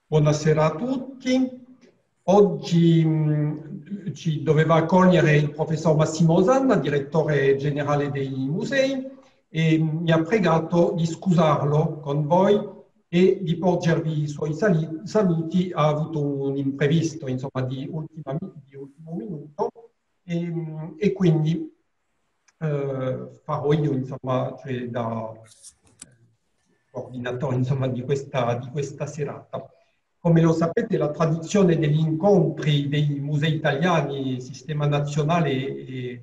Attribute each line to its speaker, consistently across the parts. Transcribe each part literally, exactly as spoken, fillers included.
Speaker 1: Buonasera a tutti. Oggi mh, ci doveva accogliere il professor Massimo Osanna, direttore generale dei musei, e mi ha pregato di scusarlo con voi e di porgervi i suoi sali- saluti. Ha avuto un imprevisto, insomma, di, ultima- di ultimo minuto e, mh, e quindi eh, farò io, insomma, cioè da eh, coordinatore, insomma, di questa, di questa serata. Come lo sapete, la tradizione degli incontri dei musei italiani, sistema nazionale, è,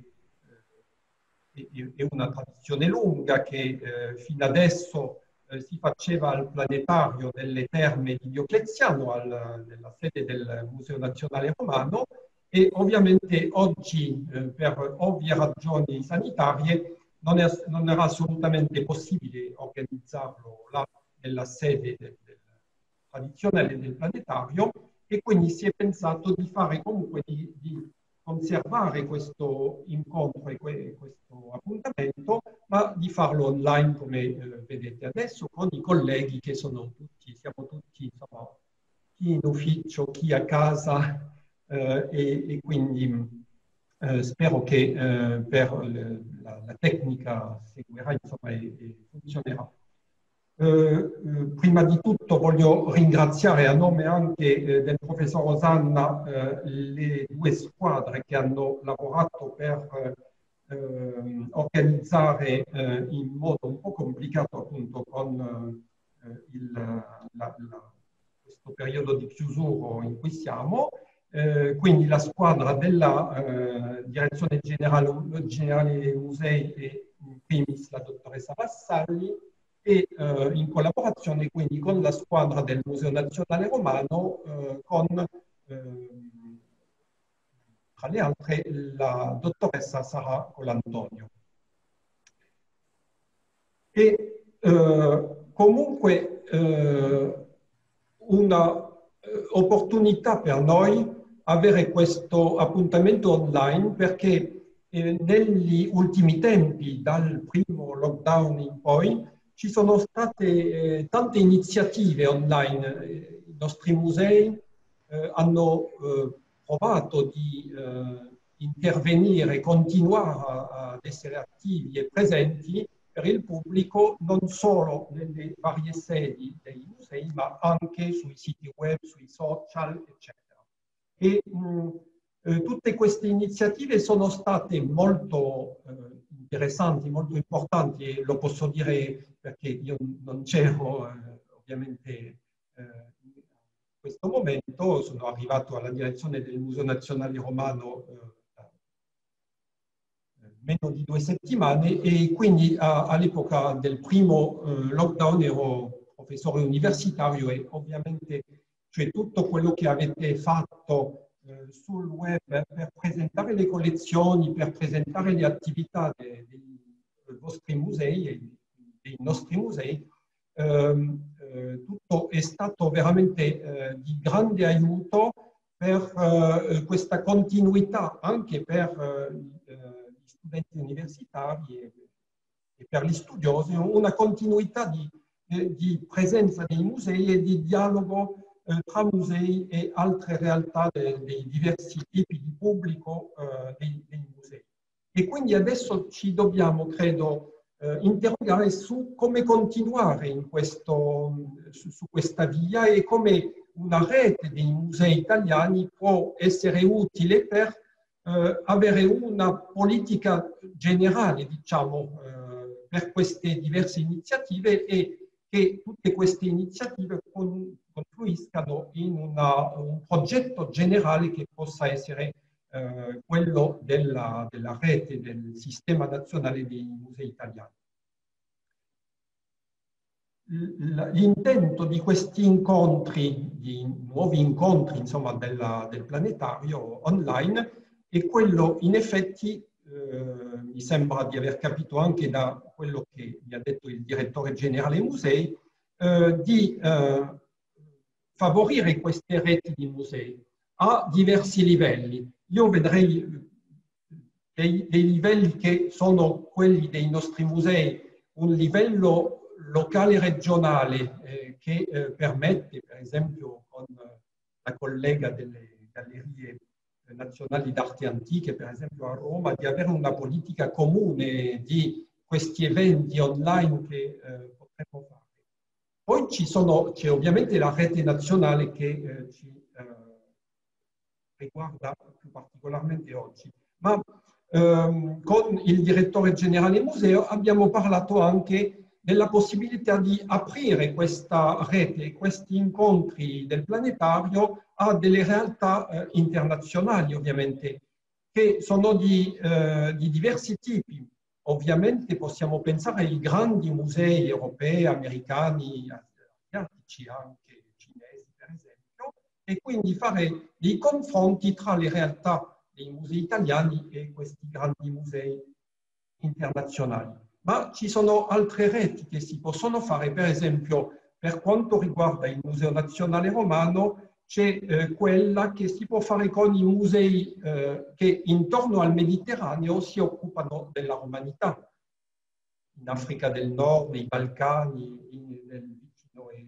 Speaker 1: è- è una tradizione lunga che eh, fino adesso eh, si faceva al planetario delle Terme di Diocleziano, al- nella sede del Museo Nazionale Romano, e ovviamente oggi, eh, per ovvie ragioni sanitarie, non, è, non era assolutamente possibile organizzarlo là nella sede del, del tradizionale del planetario, e quindi si è pensato di fare comunque di, di conservare questo incontro e que, questo appuntamento, ma di farlo online come eh, vedete adesso, con i colleghi che sono tutti, siamo tutti, insomma, chi in ufficio, chi a casa, eh, e, e quindi eh, spero che eh, per le, la, la, tecnica seguirà, insomma, e, e funzionerà. Eh, eh, prima di tutto voglio ringraziare a nome anche eh, del professor Osanna eh, le due squadre che hanno lavorato per eh, organizzare eh, in modo un po' complicato, appunto, con eh, il, la, la, questo periodo di chiusura in cui siamo. Eh, quindi la squadra della eh, Direzione Generale, Generale dei Musei e in primis la dottoressa Vassalli, e eh, in collaborazione quindi con la squadra del Museo Nazionale Romano, eh, con eh, tra le altre la dottoressa Sara Colantonio. E eh, comunque eh, una eh, opportunità per noi avere questo appuntamento online, perché eh, negli ultimi tempi, dal primo lockdown in poi, ci sono state eh, tante iniziative online. I nostri musei eh, hanno eh, provato di eh, intervenire, continuare ad essere attivi e presenti per il pubblico, non solo nelle varie sedi dei musei, ma anche sui siti web, sui social, eccetera. E mh, eh, tutte queste iniziative sono state molto eh, interessanti, molto importanti, e lo posso dire perché io non c'ero eh, ovviamente eh, in questo momento. Sono arrivato alla direzione del Museo Nazionale Romano eh, meno di due settimane, e quindi all'epoca del primo eh, lockdown ero professore universitario, e ovviamente, cioè, tutto quello che avete fatto eh, sul web per presentare le collezioni, per presentare le attività dei, dei vostri musei e dei nostri musei, ehm, eh, tutto è stato veramente eh, di grande aiuto per eh, questa continuità anche per eh, studenti universitari e, e per gli studiosi, una continuità di, eh, di presenza dei musei e di dialogo eh, tra musei e altre realtà de, dei diversi tipi di pubblico eh, dei, dei musei. E quindi adesso ci dobbiamo, credo, eh, interrogare su come continuare in questo, su, su questa via, e come una rete dei musei italiani può essere utile per eh, avere una politica generale, diciamo, eh, per queste diverse iniziative, e che tutte queste iniziative con, confluiscano in una, un progetto generale che possa essere eh, quello della, della rete del Sistema Nazionale dei Musei Italiani. L'intento di questi incontri, di nuovi incontri, insomma, della, del planetario online, è quello, in effetti, eh, mi sembra di aver capito anche da quello che mi ha detto il direttore generale dei musei, eh, di eh, favorire queste reti di musei a diversi livelli. Io vedrei dei, dei livelli che sono quelli dei nostri musei, un livello locale regionale eh, che eh, permette, per esempio, con con la collega delle Gallerie Nazionali d'Arte Antiche, per esempio a Roma, di avere una politica comune di questi eventi online che eh, potremmo fare. Poi ci sono, c'è ovviamente la rete nazionale che eh, ci eh, riguarda più particolarmente oggi. Ma ehm, con il direttore generale museo abbiamo parlato anche della possibilità di aprire questa rete, questi incontri del planetario a delle realtà eh, internazionali, ovviamente, che sono di, eh, di diversi tipi. Ovviamente possiamo pensare ai grandi musei europei, americani, asiatici, anche cinesi, per esempio, e quindi fare dei confronti tra le realtà dei musei italiani e questi grandi musei internazionali. Ma ci sono altre reti che si possono fare, per esempio, per quanto riguarda il Museo Nazionale Romano, c'è eh, quella che si può fare con i musei eh, che intorno al Mediterraneo si occupano della romanità, in Africa del Nord, nei Balcani, in, nel vicino e,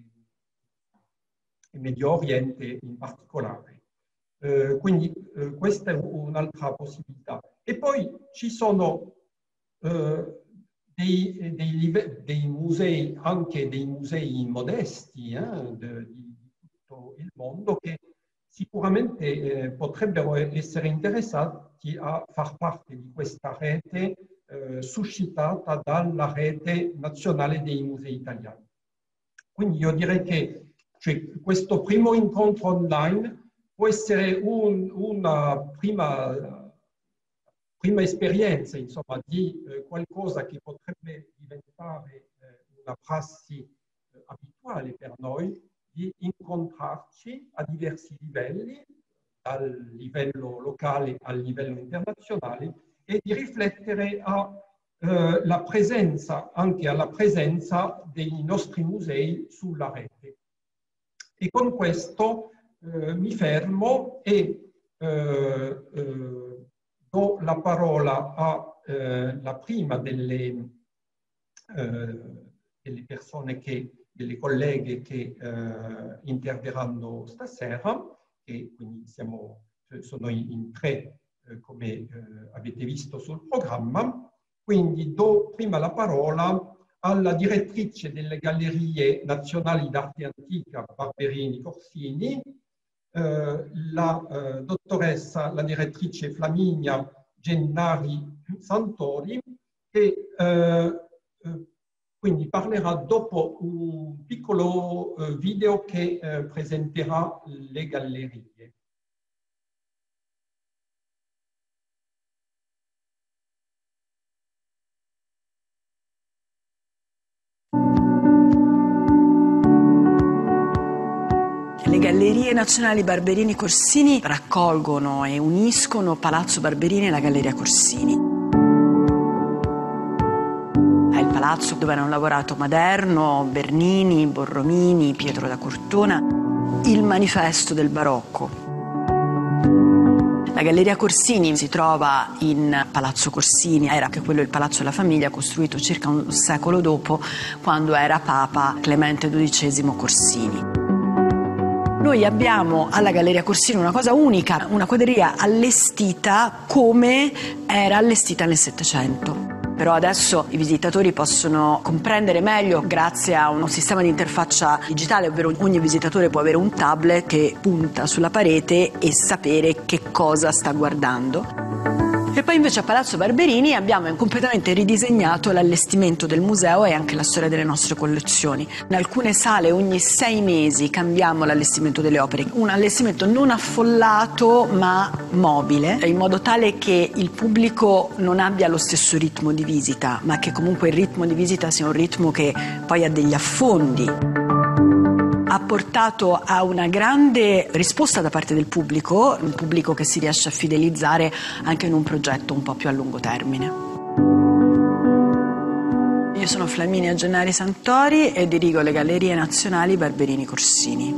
Speaker 1: e Medio Oriente in particolare. Eh, quindi eh, questa è un'altra possibilità. E poi ci sono eh, dei, dei, dei musei, anche dei musei modesti eh, de, di tutto il mondo, che sicuramente eh, potrebbero essere interessati a far parte di questa rete eh, suscitata dalla rete nazionale dei musei italiani. Quindi io direi che cioè, questo primo incontro online può essere un, una prima, prima esperienza, insomma, di eh, qualcosa che potrebbe diventare eh, una prassi eh, abituale per noi, di incontrarci a diversi livelli, dal livello locale al livello internazionale, e di riflettere a eh, la presenza, anche alla presenza dei nostri musei sulla rete. E con questo eh, mi fermo e eh, eh, do la parola alla prima delle, eh, delle persone che, delle colleghe che eh, interverranno stasera, e quindi siamo, sono in, in tre, eh, come eh, avete visto sul programma. Quindi do prima la parola alla direttrice delle Gallerie Nazionali d'Arte Antica Barberini Corsini, eh, la eh, dottoressa, la direttrice Flaminia Gennari Santori, che eh, eh, quindi parlerà dopo un piccolo eh, video che eh, presenterà le gallerie.
Speaker 2: Le Gallerie Nazionali Barberini Corsini raccolgono e uniscono Palazzo Barberini e la Galleria Corsini. È il palazzo dove hanno lavorato Maderno, Bernini, Borromini, Pietro da Cortona, il manifesto del barocco. La Galleria Corsini si trova in Palazzo Corsini, era anche quello il palazzo della famiglia, costruito circa un secolo dopo, quando era Papa Clemente dodicesimo Corsini. Noi abbiamo alla Galleria Corsini una cosa unica, una quadreria allestita come era allestita nel Settecento. Però adesso i visitatori possono comprendere meglio grazie a uno sistema di interfaccia digitale, ovvero ogni visitatore può avere un tablet che punta sulla parete e sapere che cosa sta guardando. E poi invece a Palazzo Barberini abbiamo completamente ridisegnato l'allestimento del museo e anche la storia delle nostre collezioni. In alcune sale ogni sei mesi cambiamo l'allestimento delle opere, un allestimento non affollato ma mobile, in modo tale che il pubblico non abbia lo stesso ritmo di visita, ma che comunque il ritmo di visita sia un ritmo che poi ha degli affondi. Ha portato a una grande risposta da parte del pubblico, un pubblico che si riesce a fidelizzare anche in un progetto un po' più a lungo termine. Io sono Flaminia Gennari Santori e dirigo le Gallerie Nazionali Barberini Corsini.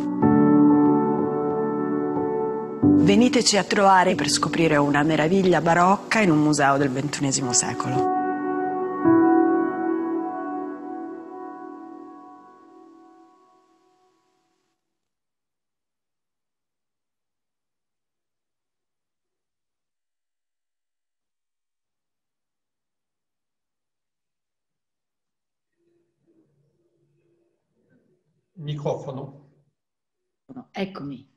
Speaker 2: Veniteci a trovare per scoprire una meraviglia barocca in un museo del ventunesimo secolo.
Speaker 1: Microfono.
Speaker 3: Eccomi.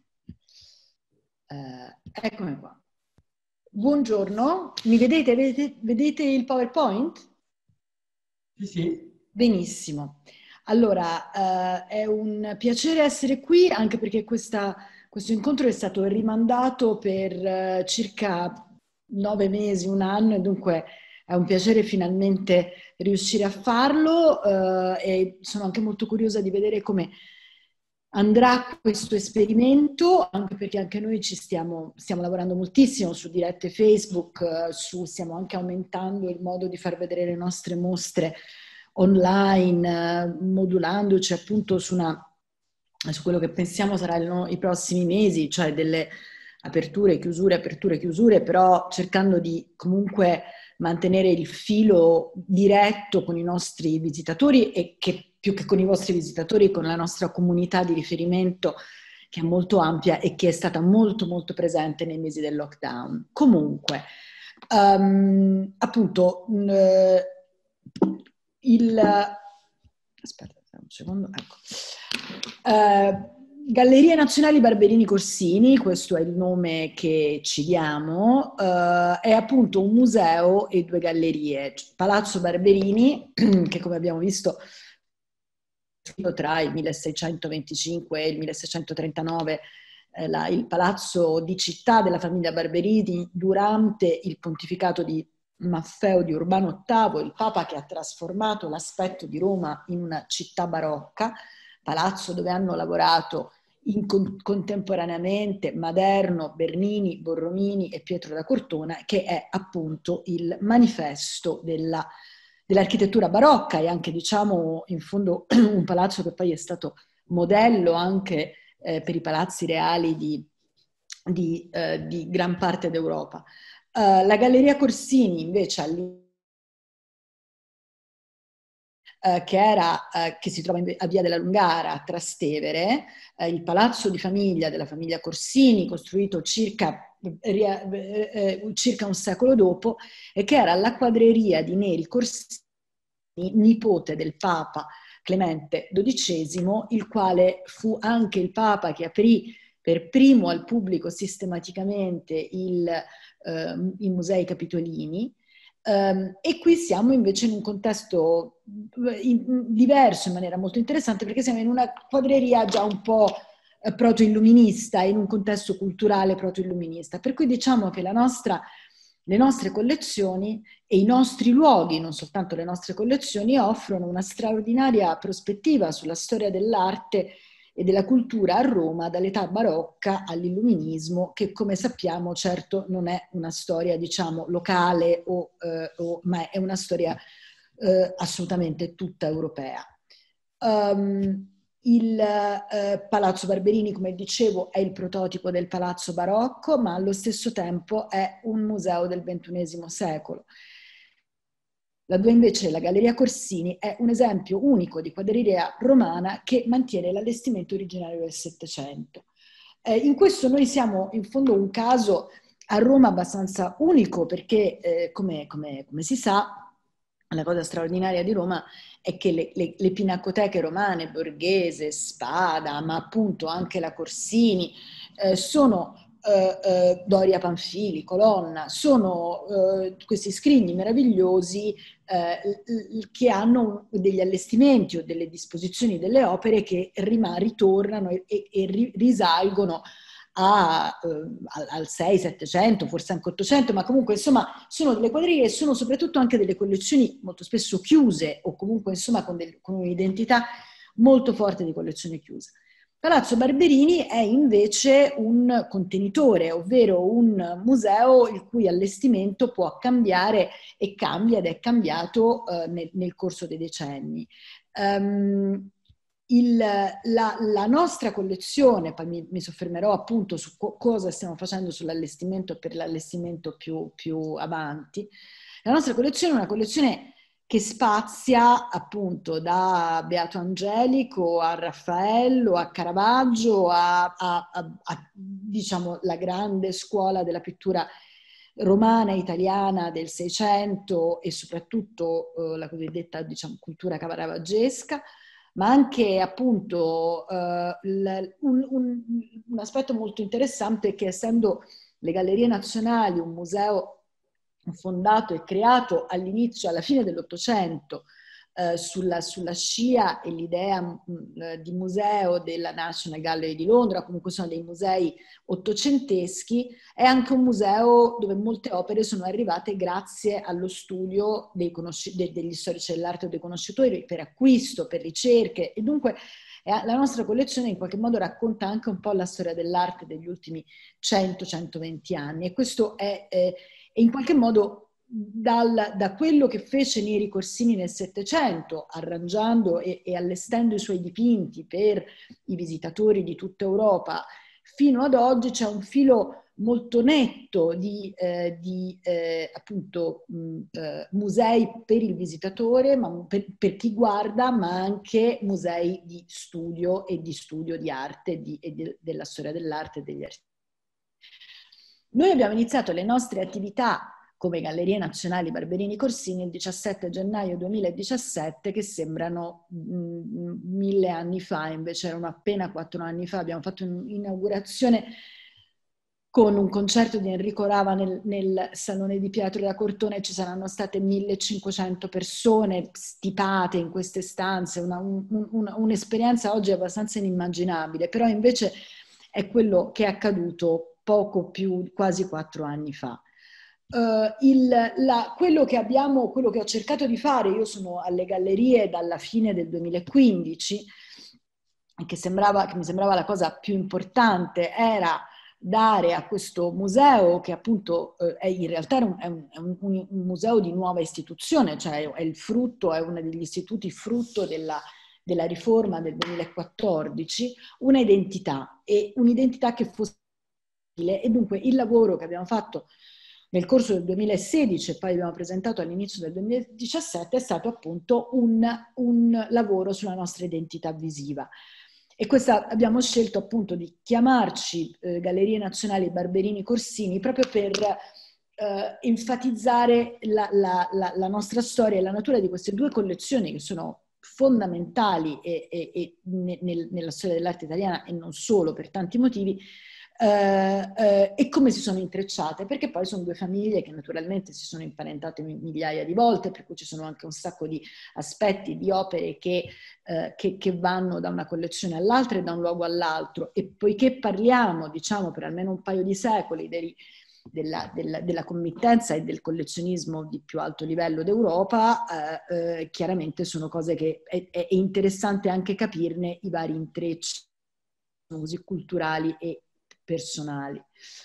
Speaker 3: Eh, eccomi qua. Buongiorno, mi vedete? Vedete, vedete il PowerPoint?
Speaker 1: Sì, sì.
Speaker 3: Benissimo. Allora, eh, è un piacere essere qui, anche perché questa, questo incontro è stato rimandato per eh, circa nove mesi, un anno, e dunque è un piacere finalmente riuscire a farlo, eh, e sono anche molto curiosa di vedere come andrà questo esperimento, anche perché anche noi ci stiamo, stiamo lavorando moltissimo su dirette Facebook, eh, su, stiamo anche aumentando il modo di far vedere le nostre mostre online, eh, modulandoci appunto su, una, su quello che pensiamo saranno i prossimi mesi, cioè delle aperture, chiusure, aperture, chiusure, però cercando di comunque mantenere il filo diretto con i nostri visitatori e che più che con i vostri visitatori, con la nostra comunità di riferimento che è molto ampia e che è stata molto molto presente nei mesi del lockdown. Comunque, um, appunto, uh, il... Aspetta un secondo, ecco. Uh, Galleria Nazionali Barberini Corsini, questo è il nome che ci diamo, uh, è appunto un museo e due gallerie. Palazzo Barberini, che come abbiamo visto tra il milleseicentoventicinque e il milleseicentotrentanove, eh, la, il palazzo di città della famiglia Barberini durante il pontificato di Maffeo di Urbano ottavo, il Papa che ha trasformato l'aspetto di Roma in una città barocca, palazzo dove hanno lavorato in con, contemporaneamente Maderno, Bernini, Borromini e Pietro da Cortona, che è appunto il manifesto della dell'architettura barocca e anche, diciamo, in fondo un palazzo che poi è stato modello anche eh, per i palazzi reali di, di, eh, di gran parte d'Europa. Uh, la Galleria Corsini invece all'interno Uh, che, era, uh, che si trova in, a Via della Lungara a Trastevere, uh, il palazzo di famiglia della famiglia Corsini, costruito circa, eh, eh, circa un secolo dopo, e che era la quadreria di Neri Corsini, nipote del Papa Clemente dodicesimo, il quale fu anche il Papa che aprì per primo al pubblico sistematicamente il, eh, i musei capitolini. Um, e qui siamo invece in un contesto in, diverso in maniera molto interessante, perché siamo in una quadreria già un po' eh, proto-illuminista, in un contesto culturale proto-illuminista, per cui diciamo che la nostra, le nostre collezioni e i nostri luoghi, non soltanto le nostre collezioni, offrono una straordinaria prospettiva sulla storia dell'arte e della cultura a Roma dall'età barocca all'illuminismo, che come sappiamo certo non è una storia diciamo locale o, eh, o, ma è una storia eh, assolutamente tutta europea. Um, il eh, Palazzo Barberini, come dicevo, è il prototipo del palazzo barocco, ma allo stesso tempo è un museo del ventunesimo secolo. Laddove invece la Galleria Corsini è un esempio unico di quadreria romana che mantiene l'allestimento originario del Settecento. Eh, in questo noi siamo in fondo un caso a Roma abbastanza unico, perché eh, come, come, come si sa, la cosa straordinaria di Roma è che le, le, le pinacoteche romane, Borghese, Spada, ma appunto anche la Corsini, eh, sono eh, eh, Doria Pamphili, Colonna, sono eh, questi scrigni meravigliosi eh, che hanno degli allestimenti o delle disposizioni delle opere che rima, ritornano e, e ri, risalgono a, eh, al sei settecento, forse anche ottocento, ma comunque insomma sono delle quadriglie e sono soprattutto anche delle collezioni molto spesso chiuse o comunque insomma con, del, con un'identità molto forte di collezione chiusa. Palazzo Barberini è invece un contenitore, ovvero un museo il cui allestimento può cambiare e cambia ed è cambiato eh, nel, nel corso dei decenni. Um, Il, la, la nostra collezione, poi mi, mi soffermerò appunto su co- cosa stiamo facendo sull'allestimento per l'allestimento più, più avanti, la nostra collezione è una collezione che spazia appunto da Beato Angelico a Raffaello, a Caravaggio, a, a, a, a diciamo la grande scuola della pittura romana italiana del Seicento e soprattutto eh, la cosiddetta diciamo cultura caravaggesca, ma anche appunto uh, l, un, un, un aspetto molto interessante è che, essendo le Gallerie Nazionali un museo fondato e creato all'inizio, alla fine dell'Ottocento, eh, sulla, sulla scia e l'idea mh, di museo della National Gallery di Londra, comunque sono dei musei ottocenteschi, è anche un museo dove molte opere sono arrivate grazie allo studio dei de, degli storici dell'arte o dei conoscitori, per acquisto, per ricerche, e dunque la nostra collezione in qualche modo racconta anche un po' la storia dell'arte degli ultimi cento centoventi anni, e questo è, è, è in qualche modo dal, da quello che fece Neri Corsini nel Settecento, arrangiando e, e allestendo i suoi dipinti per i visitatori di tutta Europa, fino ad oggi c'è un filo molto netto di, eh, di eh, appunto mh, eh, musei per il visitatore, ma per, per chi guarda, ma anche musei di studio e di studio di arte di, e de, della storia dell'arte e degli artisti. Noi abbiamo iniziato le nostre attività come Gallerie Nazionali Barberini Corsini il diciassette gennaio duemiladiciassette, che sembrano mh, mille anni fa, invece erano appena quattro anni fa. Abbiamo fatto un'inaugurazione con un concerto di Enrico Rava nel, nel Salone di Pietro da Cortona, ci saranno state millecinquecento persone stipate in queste stanze, una, un, un, un'esperienza oggi abbastanza inimmaginabile, però invece è quello che è accaduto poco più, quasi quattro anni fa. Uh, il, la, quello che abbiamo, quello che ho cercato di fare, io sono alle gallerie dalla fine del duemilaquindici, che, sembrava, che mi sembrava la cosa più importante, era dare a questo museo, che appunto eh, è in realtà è, un, è, un, è un, un museo di nuova istituzione, cioè è il frutto, è uno degli istituti frutto della, della riforma del duemilaquattordici, una identità, e un'identità che fosse, e dunque il lavoro che abbiamo fatto nel corso del duemilasedici e poi abbiamo presentato all'inizio del duemiladiciassette è stato appunto un, un lavoro sulla nostra identità visiva. E questa abbiamo scelto appunto di chiamarci eh, Gallerie Nazionali Barberini Corsini proprio per eh, enfatizzare la, la, la, la nostra storia e la natura di queste due collezioni, che sono fondamentali e, e, e nel, nella storia dell'arte italiana, e non solo, per tanti motivi. Uh, uh, e come si sono intrecciate, perché poi sono due famiglie che naturalmente si sono imparentate migliaia di volte, per cui ci sono anche un sacco di aspetti, di opere che, uh, che, che vanno da una collezione all'altra e da un luogo all'altro, e poiché parliamo, diciamo, per almeno un paio di secoli dei, della, della, della committenza e del collezionismo di più alto livello d'Europa, uh, chiaramente sono cose che è, è interessante anche capirne i vari intrecci così culturali e personali.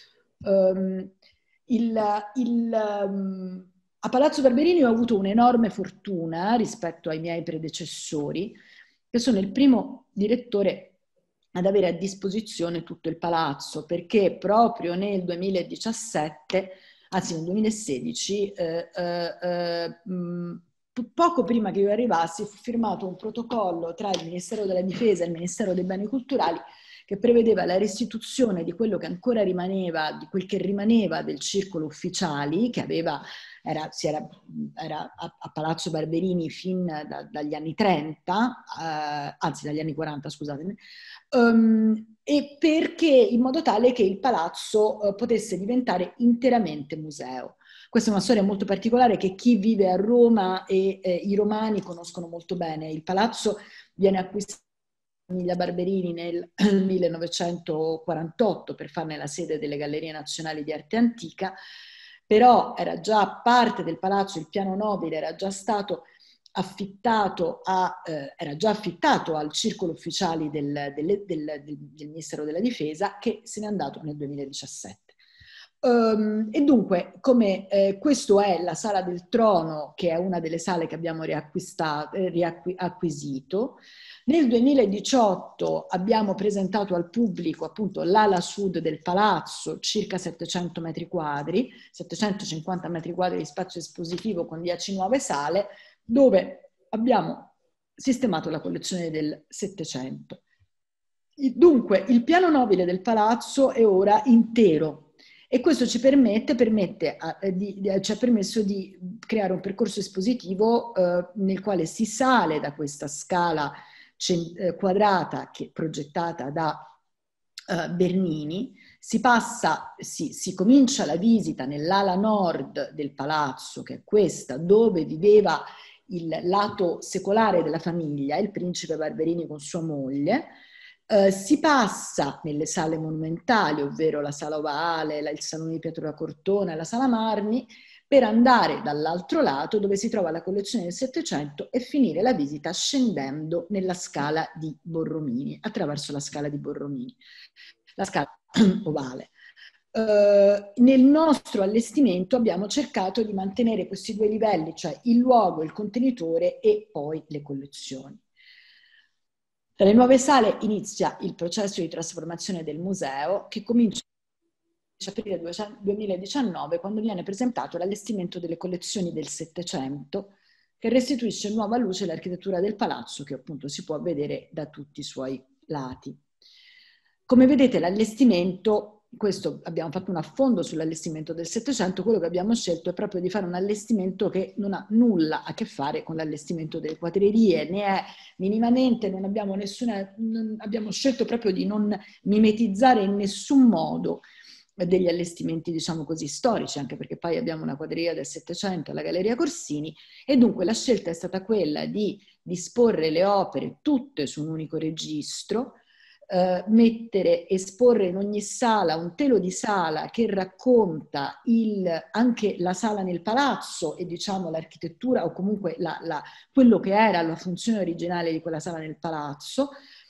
Speaker 3: Um, il, il, um, a Palazzo Barberini ho avuto un'enorme fortuna rispetto ai miei predecessori, che sono il primo direttore ad avere a disposizione tutto il palazzo, perché proprio nel duemiladiciassette, anzi nel duemilasedici, eh, eh, eh, mh, poco prima che io arrivassi, fu firmato un protocollo tra il Ministero della Difesa e il Ministero dei Beni Culturali che prevedeva la restituzione di quello che ancora rimaneva, di quel che rimaneva del circolo ufficiali, che aveva, era, si era, era a, a Palazzo Barberini fin da, dagli anni trenta, eh, anzi dagli anni quaranta, scusatemi, um, e perché in modo tale che il palazzo eh, potesse diventare interamente museo. Questa è una storia molto particolare che chi vive a Roma e eh, i romani conoscono molto bene. Il palazzo viene acquistato famiglia Barberini nel millenovecentoquarantotto per farne la sede delle Gallerie Nazionali di Arte Antica, però era già parte del palazzo, il piano nobile era già stato affittato, a, eh, era già affittato al circolo ufficiali del, del, del, del, del Ministero della Difesa, che se n'è andato nel duemiladiciassette. Um, e dunque, come eh, questo è la Sala del Trono, che è una delle sale che abbiamo riacquistato, eh, riacquisito, nel duemiladiciotto abbiamo presentato al pubblico appunto l'ala sud del palazzo, circa settecento metri quadri, settecentocinquanta metri quadri di spazio espositivo con dieci nuove sale, dove abbiamo sistemato la collezione del Settecento. Dunque, il piano nobile del palazzo è ora intero. E questo ci permette, permette di, di, ci ha permesso di creare un percorso espositivo eh, nel quale si sale da questa scala quadrata che, progettata da uh, Bernini. Si passa, si, si comincia la visita nell'ala nord del palazzo, che è questa, dove viveva il lato secolare della famiglia, il principe Barberini con sua moglie. Uh, si passa nelle sale monumentali, ovvero la sala ovale, la, il salone di Pietro da Cortona e la sala Marmi, per andare dall'altro lato dove si trova la collezione del Settecento e finire la visita scendendo nella scala di Borromini, attraverso la scala di Borromini, la scala ovale. Uh, nel nostro allestimento abbiamo cercato di mantenere questi due livelli, cioè il luogo, il contenitore e poi le collezioni. Dalle nuove sale inizia il processo di trasformazione del museo, che comincia a aprile duemiladiciannove, quando viene presentato l'allestimento delle collezioni del Settecento, che restituisce nuova luce all'architettura del palazzo, che appunto si può vedere da tutti i suoi lati. Come vedete, l'allestimento, questo abbiamo fatto un affondo sull'allestimento del Settecento, quello che abbiamo scelto è proprio di fare un allestimento che non ha nulla a che fare con l'allestimento delle quadrerie, né è minimamente, non abbiamo nessuna, non, abbiamo scelto proprio di non mimetizzare in nessun modo degli allestimenti, diciamo così, storici, anche perché poi abbiamo una quadreria del Settecento alla Galleria Corsini, e dunque la scelta è stata quella di disporre le opere tutte su un unico registro, Uh, mettere, esporre in ogni sala un telo di sala che racconta il, anche la sala nel palazzo e diciamo l'architettura o comunque la, la, quello che era la funzione originale di quella sala nel palazzo,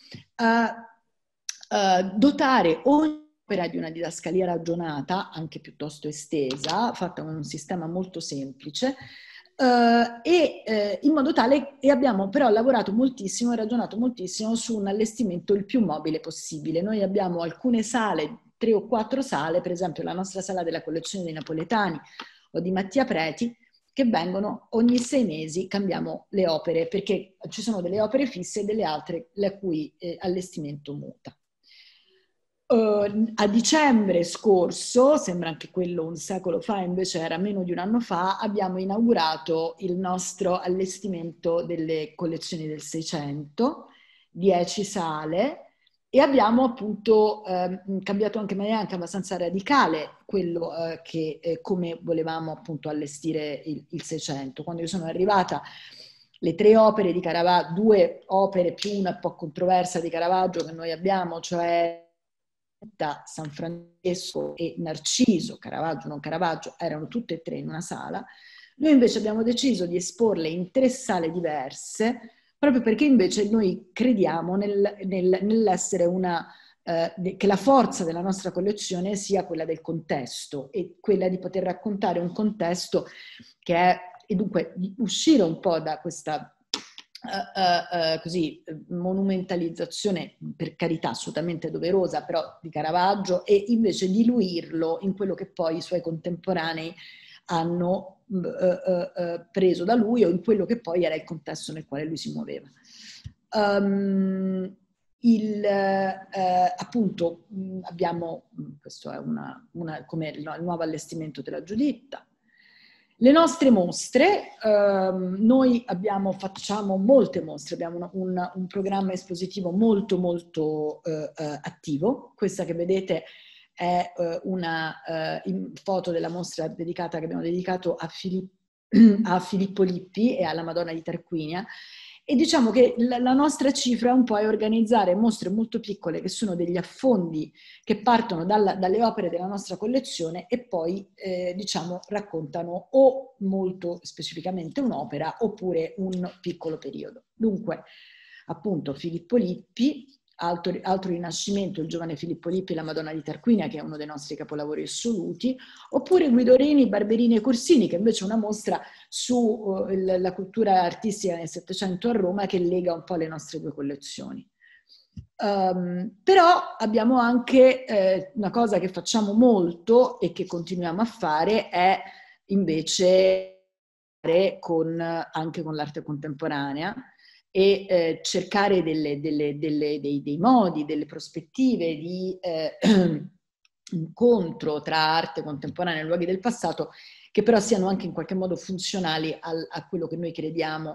Speaker 3: uh, uh, dotare ogni opera di una didascalia ragionata, anche piuttosto estesa, fatta con un sistema molto semplice, Uh, e uh, in modo tale, e abbiamo però lavorato moltissimo e ragionato moltissimo su un allestimento il più mobile possibile. Noi abbiamo alcune sale, tre o quattro sale, per esempio la nostra sala della collezione dei Napoletani o di Mattia Preti, che vengono ogni sei mesi, cambiamo le opere, perché ci sono delle opere fisse e delle altre la cui eh, allestimento muta. Uh, a dicembre scorso, sembra anche quello un secolo fa, invece era meno di un anno fa, abbiamo inaugurato il nostro allestimento delle collezioni del Seicento, dieci sale, e abbiamo appunto eh, cambiato anche in maniera anche abbastanza radicale quello eh, che eh, come volevamo appunto allestire il, il Seicento. Quando io sono arrivata, le tre opere di Caravaggio, due opere più una un po' controversa di Caravaggio che noi abbiamo, cioè San Francesco e Narciso, Caravaggio, non Caravaggio, erano tutte e tre in una sala. Noi invece abbiamo deciso di esporle in tre sale diverse, proprio perché invece noi crediamo nel, nel, nell'essere una, eh, che la forza della nostra collezione sia quella del contesto e quella di poter raccontare un contesto che è, e dunque di uscire un po' da questa Uh, uh, uh, così, monumentalizzazione, per carità assolutamente doverosa, però di Caravaggio, e invece diluirlo in quello che poi i suoi contemporanei hanno uh, uh, preso da lui o in quello che poi era il contesto nel quale lui si muoveva. Um, il, uh, appunto abbiamo, questo è una, una, come il, il nuovo allestimento della Giuditta. Le nostre mostre, ehm, noi abbiamo, facciamo molte mostre, abbiamo un, un, un programma espositivo molto molto eh, eh, attivo. Questa che vedete è eh, una eh, foto della mostra dedicata, che abbiamo dedicato a, Filipp, a Filippo Lippi e alla Madonna di Tarquinia. E diciamo che la, la nostra cifra un po' è organizzare mostre molto piccole che sono degli affondi che partono dalla, dalle opere della nostra collezione e poi eh, diciamo raccontano o molto specificamente un'opera oppure un piccolo periodo. Dunque appunto Filippo Lippi, altro, altro Rinascimento, il giovane Filippo Lippi e la Madonna di Tarquinia, che è uno dei nostri capolavori assoluti, oppure Guido Reni, Barberini e Corsini, che invece è una mostra sulla uh, cultura artistica nel Settecento a Roma, che lega un po' le nostre due collezioni. Um, però abbiamo anche eh, una cosa che facciamo molto e che continuiamo a fare è invece con, anche con l'arte contemporanea, e eh, cercare delle, delle, delle, dei, dei modi, delle prospettive di eh, incontro tra arte contemporanea e luoghi del passato che però siano anche in qualche modo funzionali al, a quello che noi crediamo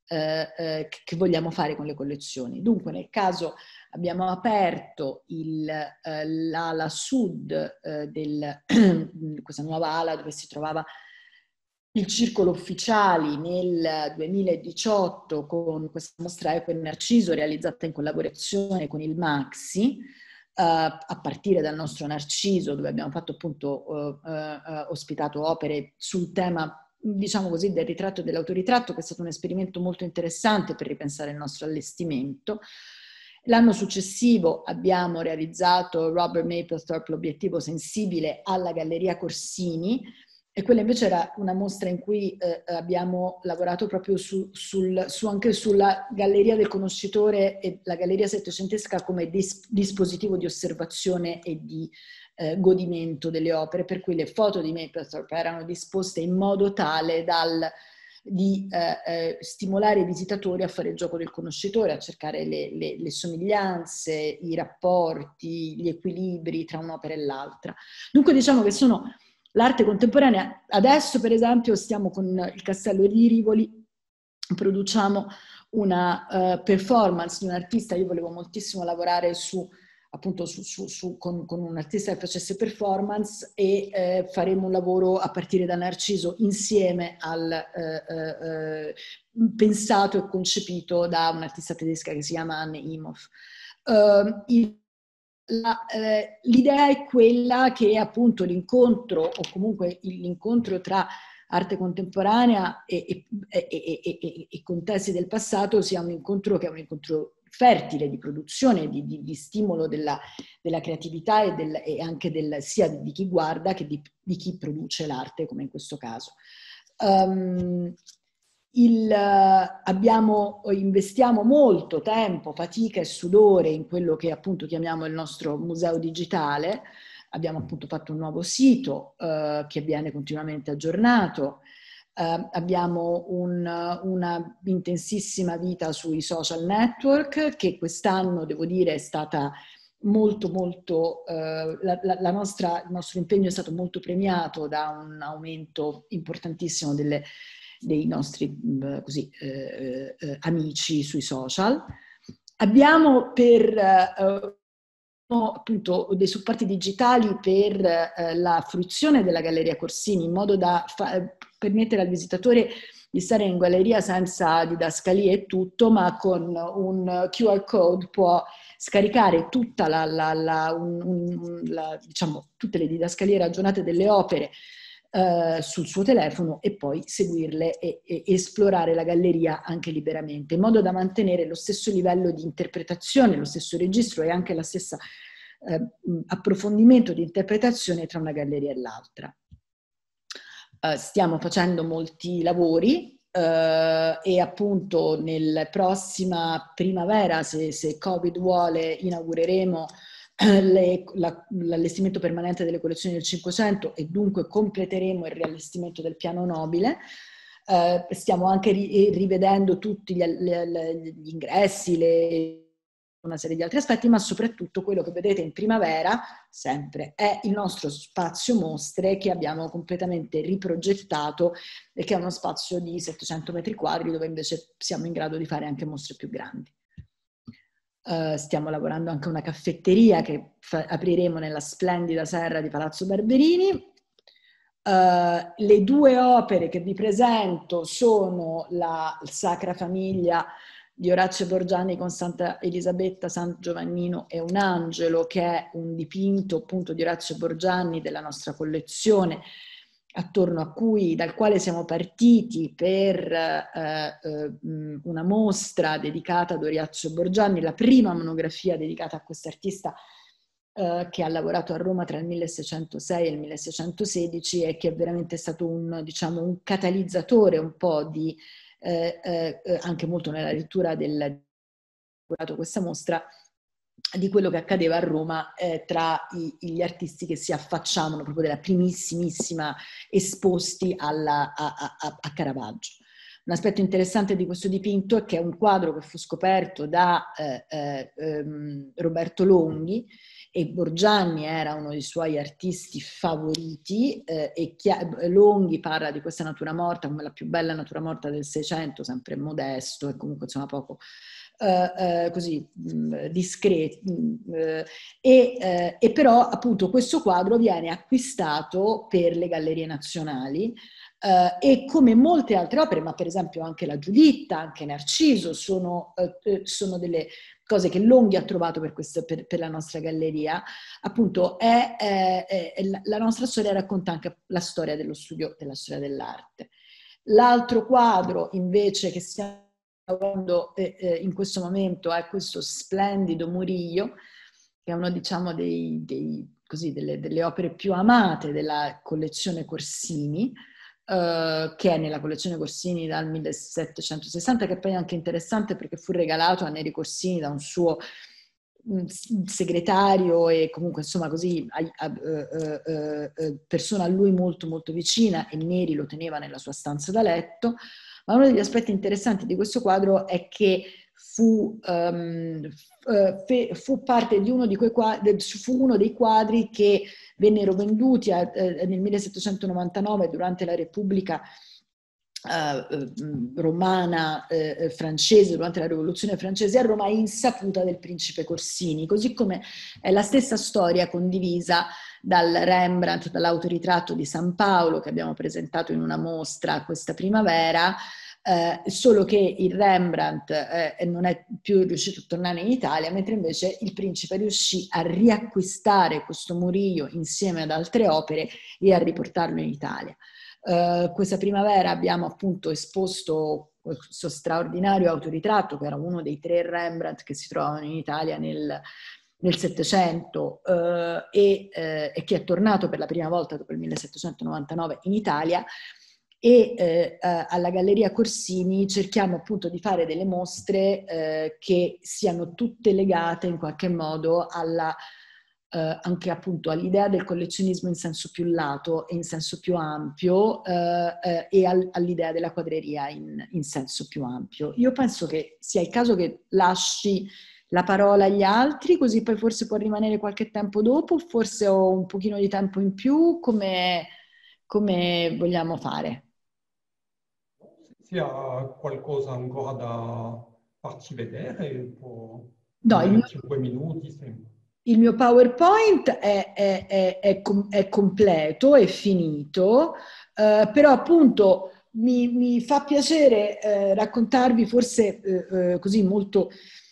Speaker 3: eh, eh, che vogliamo fare con le collezioni. Dunque, nel caso abbiamo aperto il, eh, l'ala sud eh, del, questa nuova ala dove si trovava il Circolo Ufficiali nel duemiladiciotto con questa mostra Eco e Narciso realizzata in collaborazione con il Maxi, uh, a partire dal nostro Narciso, dove abbiamo fatto appunto uh, uh, uh, ospitato opere sul tema, diciamo così, del ritratto e dell'autoritratto, che è stato un esperimento molto interessante per ripensare il nostro allestimento. L'anno successivo abbiamo realizzato Robert Mapplethorpe, l'obiettivo sensibile, alla Galleria Corsini, e quella invece era una mostra in cui eh, abbiamo lavorato proprio su, sul, su anche sulla Galleria del Conoscitore e la Galleria Settecentesca come dis, dispositivo di osservazione e di eh, godimento delle opere, per cui le foto di Mapplethorpe erano disposte in modo tale dal, di eh, eh, stimolare i visitatori a fare il gioco del conoscitore, a cercare le, le, le somiglianze, i rapporti, gli equilibri tra un'opera e l'altra. Dunque diciamo che sono l'arte contemporanea. Adesso, per esempio, stiamo con il Castello di Rivoli, produciamo una uh, performance di un artista. Io volevo moltissimo lavorare su, appunto, su, su, su, con, con un artista che facesse performance, e eh, faremo un lavoro a partire da Narciso insieme al eh, eh, pensato e concepito da un'artista tedesca che si chiama Anne Imhoff. Uh, il La, eh, l'idea è quella che appunto l'incontro, o comunque l'incontro tra arte contemporanea e, e, e, e, e contesti del passato sia un incontro che è un incontro fertile di produzione, di, di, di stimolo della, della creatività e, del, e anche del, sia di chi guarda che di, di chi produce l'arte, come in questo caso. Um, Il, abbiamo, investiamo molto tempo, fatica e sudore in quello che appunto chiamiamo il nostro museo digitale. Abbiamo appunto fatto un nuovo sito eh, che viene continuamente aggiornato. Eh, abbiamo un, una intensissima vita sui social network, che quest'anno, devo dire, è stata molto molto, eh, la, la, la nostra, il nostro impegno è stato molto premiato da un aumento importantissimo delle dei nostri così, eh, eh, amici sui social. Abbiamo per eh, appunto dei supporti digitali per eh, la fruizione della Galleria Corsini, in modo da permettere al visitatore di stare in galleria senza didascalie e tutto, ma con un Q R code può scaricare tutta la, la, la, un, un, la, diciamo, tutte le didascalie ragionate delle opere Uh, sul suo telefono, e poi seguirle e, e esplorare la galleria anche liberamente, in modo da mantenere lo stesso livello di interpretazione, lo stesso registro e anche la stessa uh, approfondimento di interpretazione tra una galleria e l'altra. Uh, stiamo facendo molti lavori uh, e appunto nella prossima primavera, se, se Covid vuole, inaugureremo Le, la, l'allestimento permanente delle collezioni del Cinquecento, e dunque completeremo il riallestimento del piano nobile. Eh, stiamo anche ri, rivedendo tutti gli, le, gli ingressi, le, una serie di altri aspetti, ma soprattutto quello che vedete in primavera, sempre, è il nostro spazio mostre, che abbiamo completamente riprogettato e che è uno spazio di settecento metri quadri, dove invece siamo in grado di fare anche mostre più grandi. Uh, stiamo lavorando anche a una caffetteria che fa, apriremo nella splendida serra di Palazzo Barberini. Uh, le due opere che vi presento sono la Sacra Famiglia di Orazio Borgianni con Santa Elisabetta, San Giovannino e un angelo, che è un dipinto appunto di Orazio Borgianni della nostra collezione, attorno a cui, dal quale siamo partiti per eh, eh, una mostra dedicata ad Orazio Borgianni, la prima monografia dedicata a quest'artista eh, che ha lavorato a Roma tra il milleseicentosei e il milleseicentosedici, e che è veramente stato un, diciamo, un catalizzatore un po' di, eh, eh, anche molto nella lettura del questa mostra, di quello che accadeva a Roma eh, tra i, gli artisti che si affacciavano proprio della primissimissima esposti alla, a, a, a Caravaggio. Un aspetto interessante di questo dipinto è che è un quadro che fu scoperto da eh, eh, Roberto Longhi, e Borgianni era uno dei suoi artisti favoriti, eh, e Longhi parla di questa natura morta come la più bella natura morta del Seicento, sempre modesto e comunque insomma poco eh, eh, così mh, discreto, mh, eh, e, eh, e però appunto questo quadro viene acquistato per le gallerie nazionali. Uh, e come molte altre opere, ma per esempio anche la Giuditta, anche Narciso, sono, uh, sono delle cose che Longhi ha trovato per, questo, per, per la nostra galleria. Appunto è, è, è, la, la nostra storia racconta anche la storia dello studio, della storia dell'arte. L'altro quadro invece che stiamo lavorando eh, eh, in questo momento è questo splendido Murillo, che è uno diciamo dei, dei, così, delle, delle opere più amate della collezione Corsini, Uh, che è nella collezione Corsini dal millesettecentosessanta, che poi è anche interessante perché fu regalato a Neri Corsini da un suo um, segretario e comunque insomma così a, a, uh, uh, uh, persona a lui molto molto vicina, e Neri lo teneva nella sua stanza da letto. Ma uno degli aspetti interessanti di questo quadro è che fu, um, fe, fu parte di uno di quei quadri, fu uno dei quadri che vennero venduti a, eh, nel millesettecentonovantanove durante la Repubblica eh, romana eh, francese, durante la Rivoluzione francese a Roma, a insaputa del principe Corsini, così come è la stessa storia condivisa dal Rembrandt, dall'autoritratto di San Paolo che abbiamo presentato in una mostra questa primavera. Eh, solo che il Rembrandt eh, non è più riuscito a tornare in Italia, mentre invece il principe riuscì a riacquistare questo Murillo insieme ad altre opere e a riportarlo in Italia. Eh, questa primavera abbiamo appunto esposto questo straordinario autoritratto, che era uno dei tre Rembrandt che si trovavano in Italia nel nel Settecento eh, e, eh, e che è tornato per la prima volta dopo il millesettecentonovantanove in Italia. E eh, alla Galleria Corsini cerchiamo appunto di fare delle mostre eh, che siano tutte legate in qualche modo alla, eh, anche appunto all'idea del collezionismo in senso più lato e in senso più ampio eh, eh, e al, all'idea della quadreria in, in senso più ampio. Io penso che sia il caso che lasci la parola agli altri, così poi forse può rimanere qualche tempo dopo, forse ho un pochino di tempo in più, come, come vogliamo fare?
Speaker 1: Se ha qualcosa ancora da farci vedere, può
Speaker 3: No, il
Speaker 1: in
Speaker 3: mio,
Speaker 1: cinque minuti sempre.
Speaker 3: il mio PowerPoint è, è, è, è, com- è completo, è finito, eh, però appunto mi, mi fa piacere eh, raccontarvi forse eh, eh, così molto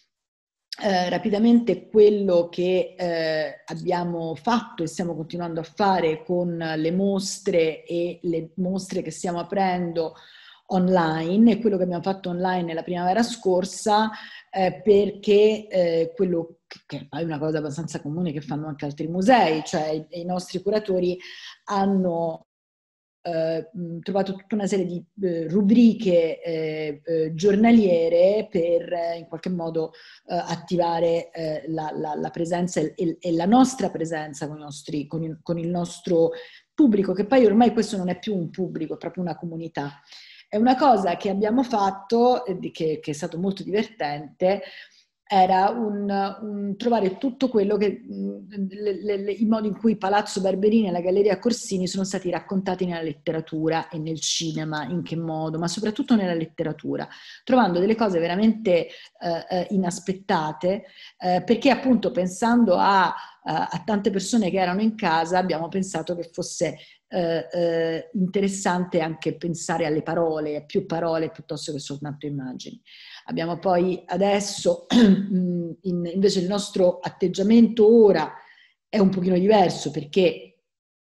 Speaker 3: eh, rapidamente quello che eh, abbiamo fatto e stiamo continuando a fare con le mostre e le mostre che stiamo aprendo online, e quello che abbiamo fatto online la primavera scorsa, eh, perché eh, quello che, che è una cosa abbastanza comune che fanno anche altri musei, cioè i, i nostri curatori hanno eh, trovato tutta una serie di eh, rubriche eh, eh, giornaliere per eh, in qualche modo eh, attivare eh, la, la, la presenza e, e la nostra presenza con, i nostri, con, il, con il nostro pubblico, che poi ormai questo non è più un pubblico, è proprio una comunità. È una cosa che abbiamo fatto, eh, che, che è stato molto divertente, era un, un trovare tutto quello che, mh, le, le, i modi in cui Palazzo Barberini e la Galleria Corsini sono stati raccontati nella letteratura e nel cinema, in che modo, ma soprattutto nella letteratura, trovando delle cose veramente eh, inaspettate, eh, perché appunto pensando a, a, a tante persone che erano in casa, abbiamo pensato che fosse Eh, eh, interessante anche pensare alle parole, a più parole piuttosto che soltanto immagini. Abbiamo poi adesso, in, invece il nostro atteggiamento ora è un pochino diverso, perché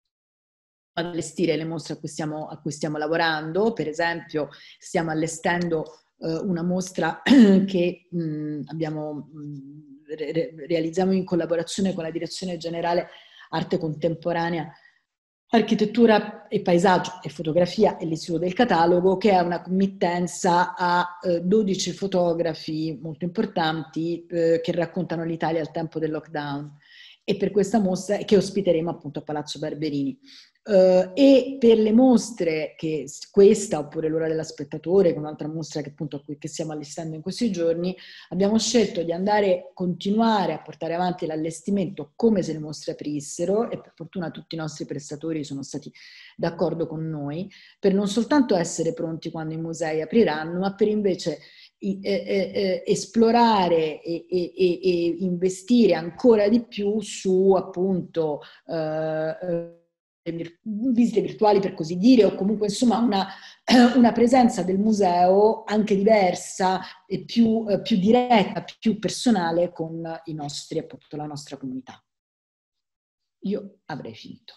Speaker 3: allestire le mostre a cui stiamo, a cui stiamo lavorando, per esempio stiamo allestendo eh, una mostra che mh, abbiamo, mh, re, realizziamo in collaborazione con la Direzione Generale Arte Contemporanea, Architettura e Paesaggio e Fotografia e l'Istituto del Catalogo, che è una committenza a eh, dodici fotografi molto importanti eh, che raccontano l'Italia al tempo del lockdown, e per questa mostra che ospiteremo appunto a Palazzo Barberini. Uh, e per le mostre, che questa oppure l'ora della spettatore, che è un'altra mostra che appunto che stiamo allestendo in questi giorni, abbiamo scelto di andare, continuare a portare avanti l'allestimento come se le mostre aprissero, e per fortuna tutti i nostri prestatori sono stati d'accordo con noi, per non soltanto essere pronti quando i musei apriranno, ma per invece eh, eh, esplorare e, e, e investire ancora di più su appunto eh, visite virtuali, per così dire, o comunque insomma una, una presenza del museo anche diversa e più, eh, più diretta, più personale con i nostri, appunto, la nostra comunità. Io avrei finito.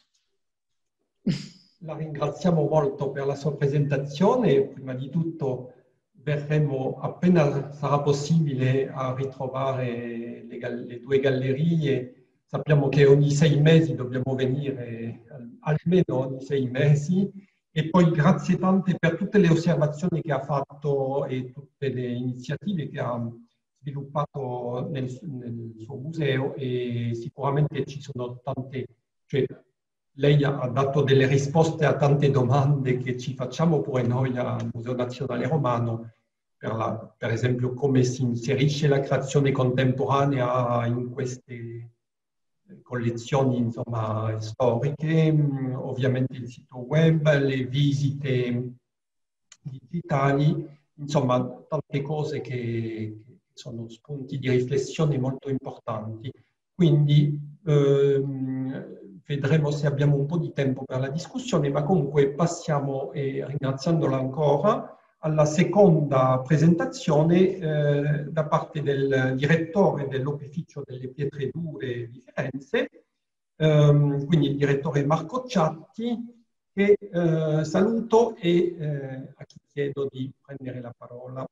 Speaker 1: La ringraziamo molto per la sua presentazione. Prima di tutto verremo, appena sarà possibile, a ritrovare le, le due gallerie. Sappiamo che ogni sei mesi dobbiamo venire, almeno ogni sei mesi, e poi grazie tante per tutte le osservazioni che ha fatto e tutte le iniziative che ha sviluppato nel, nel suo museo, e sicuramente ci sono tante, cioè lei ha dato delle risposte a tante domande che ci facciamo pure noi al Museo Nazionale Romano, per, la, per esempio come si inserisce la creazione contemporanea in queste collezioni, insomma, storiche, ovviamente il sito web, le visite digitali, insomma tante cose che, che sono spunti di riflessione molto importanti. Quindi ehm, vedremo se abbiamo un po' di tempo per la discussione, ma comunque passiamo, eh, ringraziandola ancora, alla seconda presentazione eh, da parte del direttore dell'Opificio delle Pietre Dure di Firenze, ehm, quindi il direttore Marco Ciatti, che eh, saluto e eh, a chi chiedo di prendere la parola.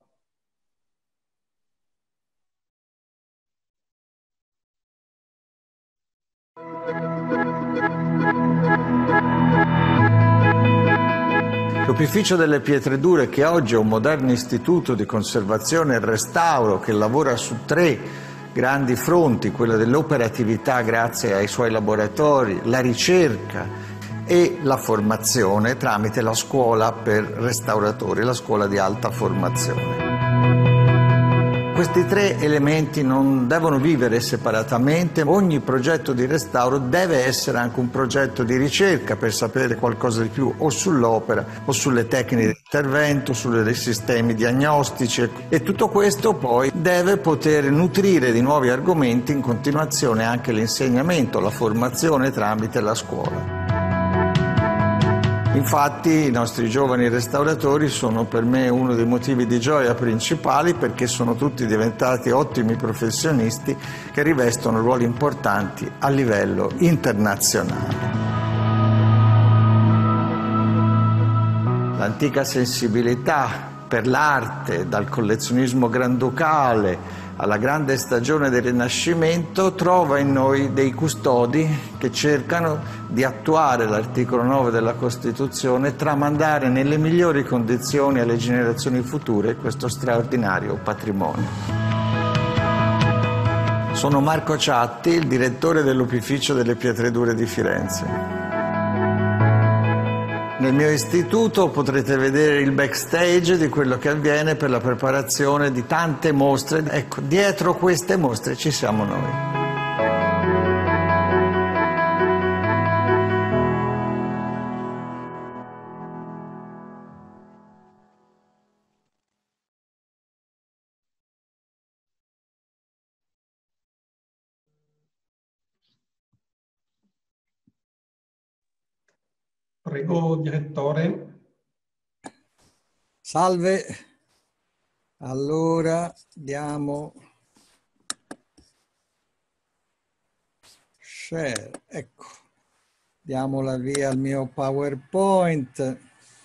Speaker 4: L'Opificio delle Pietre Dure, che oggi è un moderno istituto di conservazione e restauro che lavora su tre grandi fronti, quello dell'operatività grazie ai suoi laboratori, la ricerca e la formazione tramite la scuola per restauratori, la scuola di alta formazione. Questi tre elementi non devono vivere separatamente. Ogni progetto di restauro deve essere anche un progetto di ricerca per sapere qualcosa di più o sull'opera o sulle tecniche di intervento, sui sistemi diagnostici, e tutto questo poi deve poter nutrire di nuovi argomenti in continuazione anche l'insegnamento, la formazione tramite la scuola. Infatti i nostri giovani restauratori sono per me uno dei motivi di gioia principali, perché sono tutti diventati ottimi professionisti che rivestono ruoli importanti a livello internazionale. L'antica sensibilità per l'arte, dal collezionismo granducale alla grande stagione del Rinascimento, trova in noi dei custodi che cercano di attuare l'articolo nove della Costituzione e tramandare nelle migliori condizioni alle generazioni future questo straordinario patrimonio. Sono Marco Ciatti, il direttore dell'Opificio delle Pietre Dure di Firenze. Nel mio istituto potrete vedere il backstage di quello che avviene per la preparazione di tante mostre. Ecco, dietro queste mostre ci siamo noi.
Speaker 1: Prego, direttore.
Speaker 5: Salve. Allora, diamo share. Ecco, diamo la via al mio PowerPoint.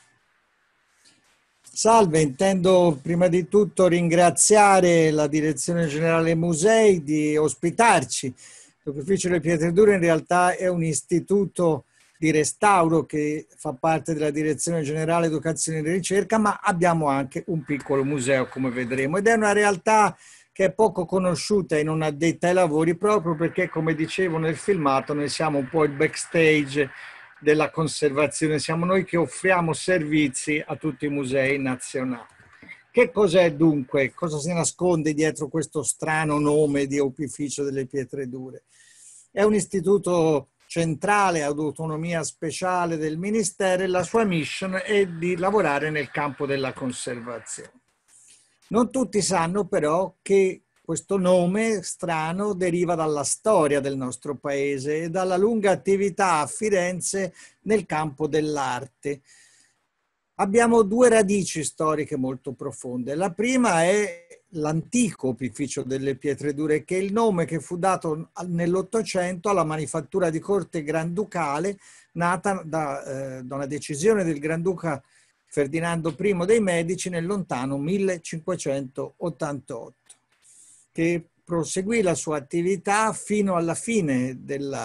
Speaker 5: Salve, intendo prima di tutto ringraziare la Direzione Generale Musei di ospitarci. L'Opificio delle Pietre Dure in realtà è un istituto di restauro che fa parte della Direzione Generale Educazione e Ricerca, ma abbiamo anche un piccolo museo, come vedremo, ed è una realtà che è poco conosciuta e non addetta ai lavori, proprio perché, come dicevo nel filmato, noi siamo un po' il backstage della conservazione, siamo noi che offriamo servizi a tutti i musei nazionali. Che cos'è dunque? Cosa si nasconde dietro questo strano nome di Opificio delle Pietre Dure? È un istituto centrale ad autonomia speciale del Ministero e la sua mission è di lavorare nel campo della conservazione. Non tutti sanno però che questo nome strano deriva dalla storia del nostro paese e dalla lunga attività a Firenze nel campo dell'arte. Abbiamo due radici storiche molto profonde. La prima è l'antico Opificio delle Pietre Dure, che è il nome che fu dato nell'Ottocento alla manifattura di corte granducale nata da, eh, da una decisione del Granduca Ferdinando primo dei Medici nel lontano millecinquecentottantotto. Che proseguì la sua attività fino alla fine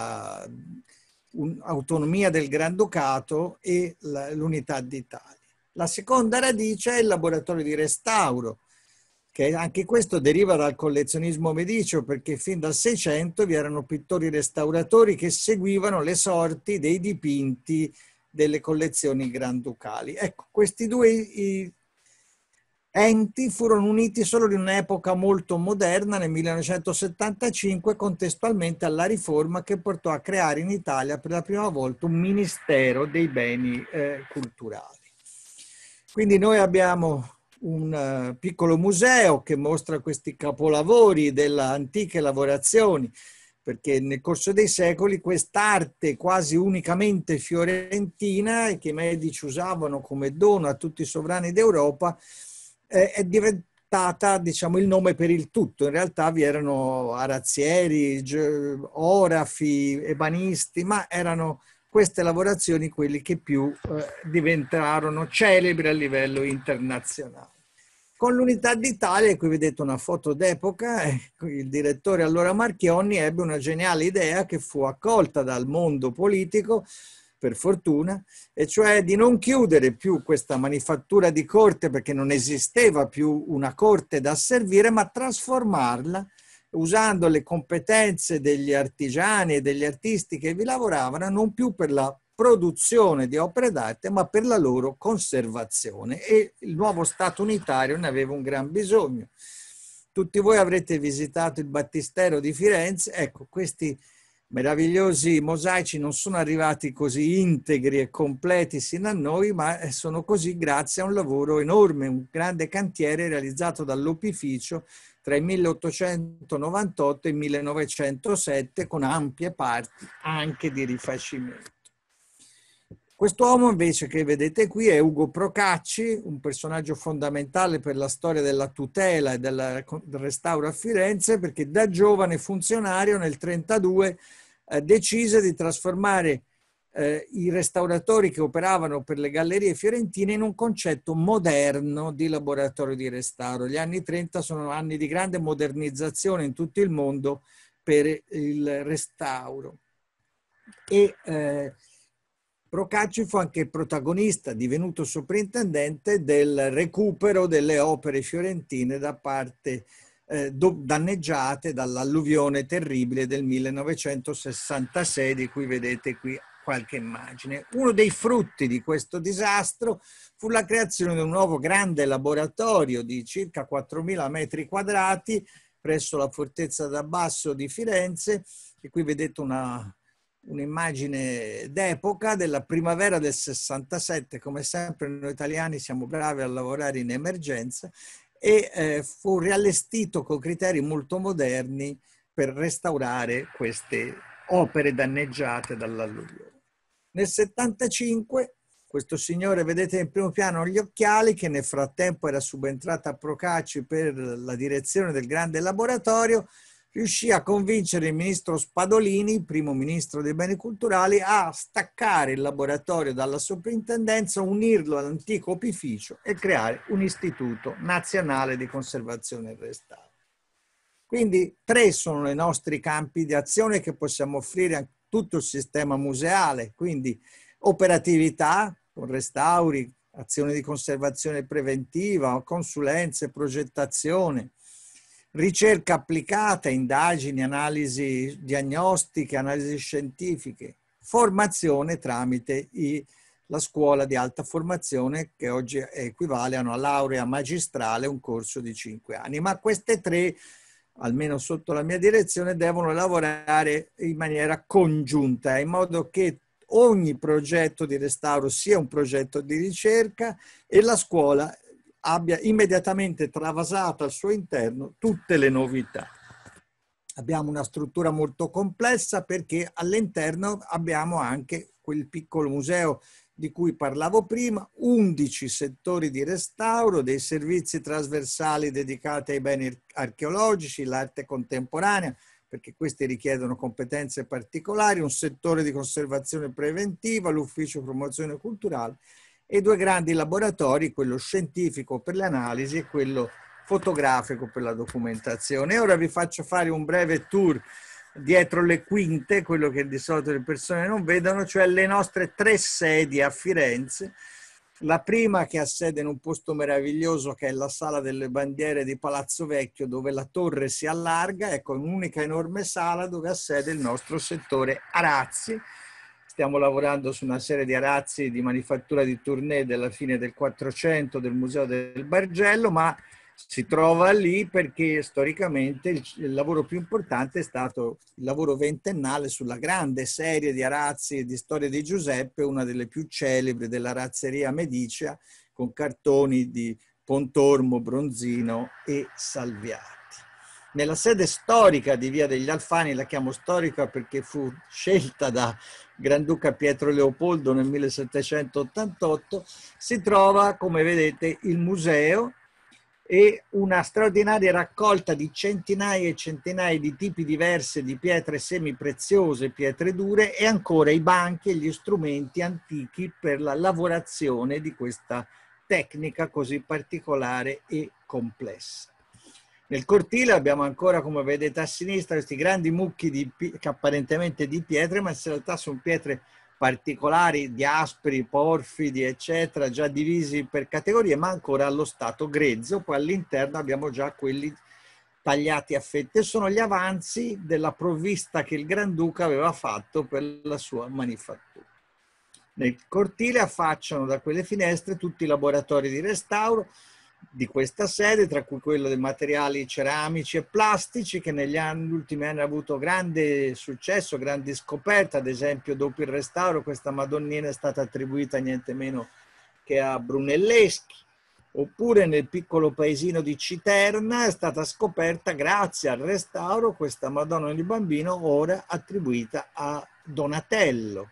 Speaker 5: dell'autonomia del Granducato e l'Unità d'Italia. La seconda radice è il laboratorio di restauro, che anche questo deriva dal collezionismo mediceo, perché fin dal Seicento vi erano pittori restauratori che seguivano le sorti dei dipinti delle collezioni granducali. Ecco, questi due i, enti furono uniti solo in un'epoca molto moderna, nel millenovecentosettantacinque, contestualmente alla riforma che portò a creare in Italia per la prima volta un Ministero dei Beni eh, Culturali. Quindi noi abbiamo un uh, piccolo museo che mostra questi capolavori delle antiche lavorazioni, perché nel corso dei secoli quest'arte quasi unicamente fiorentina e che i Medici usavano come dono a tutti i sovrani d'Europa è diventata, diciamo, il nome per il tutto. In realtà vi erano arazzieri, orafi, ebanisti, ma erano queste lavorazioni quelli che più eh, diventarono celebri a livello internazionale. Con l'Unità d'Italia, qui vedete una foto d'epoca, eh, il direttore allora Marchionni ebbe una geniale idea che fu accolta dal mondo politico, per fortuna, e cioè di non chiudere più questa manifattura di corte, perché non esisteva più una corte da servire, ma trasformarla usando le competenze degli artigiani e degli artisti che vi lavoravano, non più per la produzione di opere d'arte, ma per la loro conservazione. E il nuovo Stato unitario ne aveva un gran bisogno. Tutti voi avrete visitato il Battistero di Firenze. Ecco, questi meravigliosi mosaici non sono arrivati così integri e completi sino a noi, ma sono così grazie a un lavoro enorme, un grande cantiere realizzato dall'Opificio tra il milleottocentonovantotto e il millenovecentosette, con ampie parti anche di rifacimento. Quest'uomo invece che vedete qui è Ugo Procacci, un personaggio fondamentale per la storia della tutela e del restauro a Firenze, perché da giovane funzionario nel trentadue eh, decise di trasformare eh, i restauratori che operavano per le gallerie fiorentine in un concetto moderno di laboratorio di restauro. Gli anni trenta sono anni di grande modernizzazione in tutto il mondo per il restauro. E eh, Procacci fu anche protagonista, divenuto sovrintendente, del recupero delle opere fiorentine da parte eh, danneggiate dall'alluvione terribile del millenovecentosessantasei, di cui vedete qui qualche immagine. Uno dei frutti di questo disastro fu la creazione di un nuovo grande laboratorio di circa quattromila metri quadrati presso la Fortezza d'Abbasso di Firenze, e qui vedete una un'immagine d'epoca della primavera del sessantasette. Come sempre noi italiani siamo bravi a lavorare in emergenza, e eh, fu riallestito con criteri molto moderni per restaurare queste opere danneggiate dall'alluvione. Nel settantacinque questo signore, vedete in primo piano gli occhiali, che nel frattempo era subentrata a Procacci per la direzione del grande laboratorio, riuscì a convincere il ministro Spadolini, primo ministro dei beni culturali, a staccare il laboratorio dalla soprintendenza, unirlo all'antico opificio e creare un istituto nazionale di conservazione e restauro. Quindi tre sono i nostri campi di azione che possiamo offrire a tutto il sistema museale, quindi operatività con restauri, azioni di conservazione preventiva, consulenze, progettazione, ricerca applicata, indagini, analisi diagnostiche, analisi scientifiche, formazione tramite i, la scuola di alta formazione, che oggi equivale a una laurea magistrale, un corso di cinque anni. Ma queste tre, almeno sotto la mia direzione, devono lavorare in maniera congiunta, in modo che ogni progetto di restauro sia un progetto di ricerca e la scuola abbia immediatamente travasato al suo interno tutte le novità. Abbiamo una struttura molto complessa perché all'interno abbiamo anche quel piccolo museo di cui parlavo prima, undici settori di restauro, dei servizi trasversali dedicati ai beni archeologici, l'arte contemporanea, perché questi richiedono competenze particolari, un settore di conservazione preventiva, l'ufficio promozione culturale e due grandi laboratori, quello scientifico per le analisi e quello fotografico per la documentazione. E ora vi faccio fare un breve tour dietro le quinte, quello che di solito le persone non vedono, cioè le nostre tre sedi a Firenze. La prima, che ha sede in un posto meraviglioso, che è la Sala delle Bandiere di Palazzo Vecchio, dove la torre si allarga, ecco, un'unica enorme sala dove ha sede il nostro settore arazzi. Stiamo lavorando su una serie di arazzi di manifattura di Tournai della fine del Quattrocento del Museo del Bargello, ma si trova lì perché storicamente il, il lavoro più importante è stato il lavoro ventennale sulla grande serie di arazzi di storia di Giuseppe, una delle più celebri della razzeria medicea, con cartoni di Pontormo, Bronzino e Salviati. Nella sede storica di Via degli Alfani, la chiamo storica perché fu scelta da Granduca Pietro Leopoldo nel millesettecentottantotto, si trova, come vedete, il museo e una straordinaria raccolta di centinaia e centinaia di tipi diversi di pietre semipreziose, pietre dure, e ancora i banchi e gli strumenti antichi per la lavorazione di questa tecnica così particolare e complessa. Nel cortile abbiamo ancora, come vedete a sinistra, questi grandi mucchi di, che apparentemente di pietre, ma in realtà sono pietre particolari, diaspri, porfidi, eccetera, già divisi per categorie, ma ancora allo stato grezzo. Poi all'interno abbiamo già quelli tagliati a fette. Sono gli avanzi della provvista che il Granduca aveva fatto per la sua manifattura. Nel cortile affacciano da quelle finestre tutti i laboratori di restauro di questa sede, tra cui quello dei materiali ceramici e plastici, che negli anni, ultimi anni ha avuto grande successo, grandi scoperte. Ad esempio, dopo il restauro, questa Madonnina è stata attribuita niente meno che a Brunelleschi. Oppure nel piccolo paesino di Citerna è stata scoperta, grazie al restauro, questa Madonna di Bambino, ora attribuita a Donatello.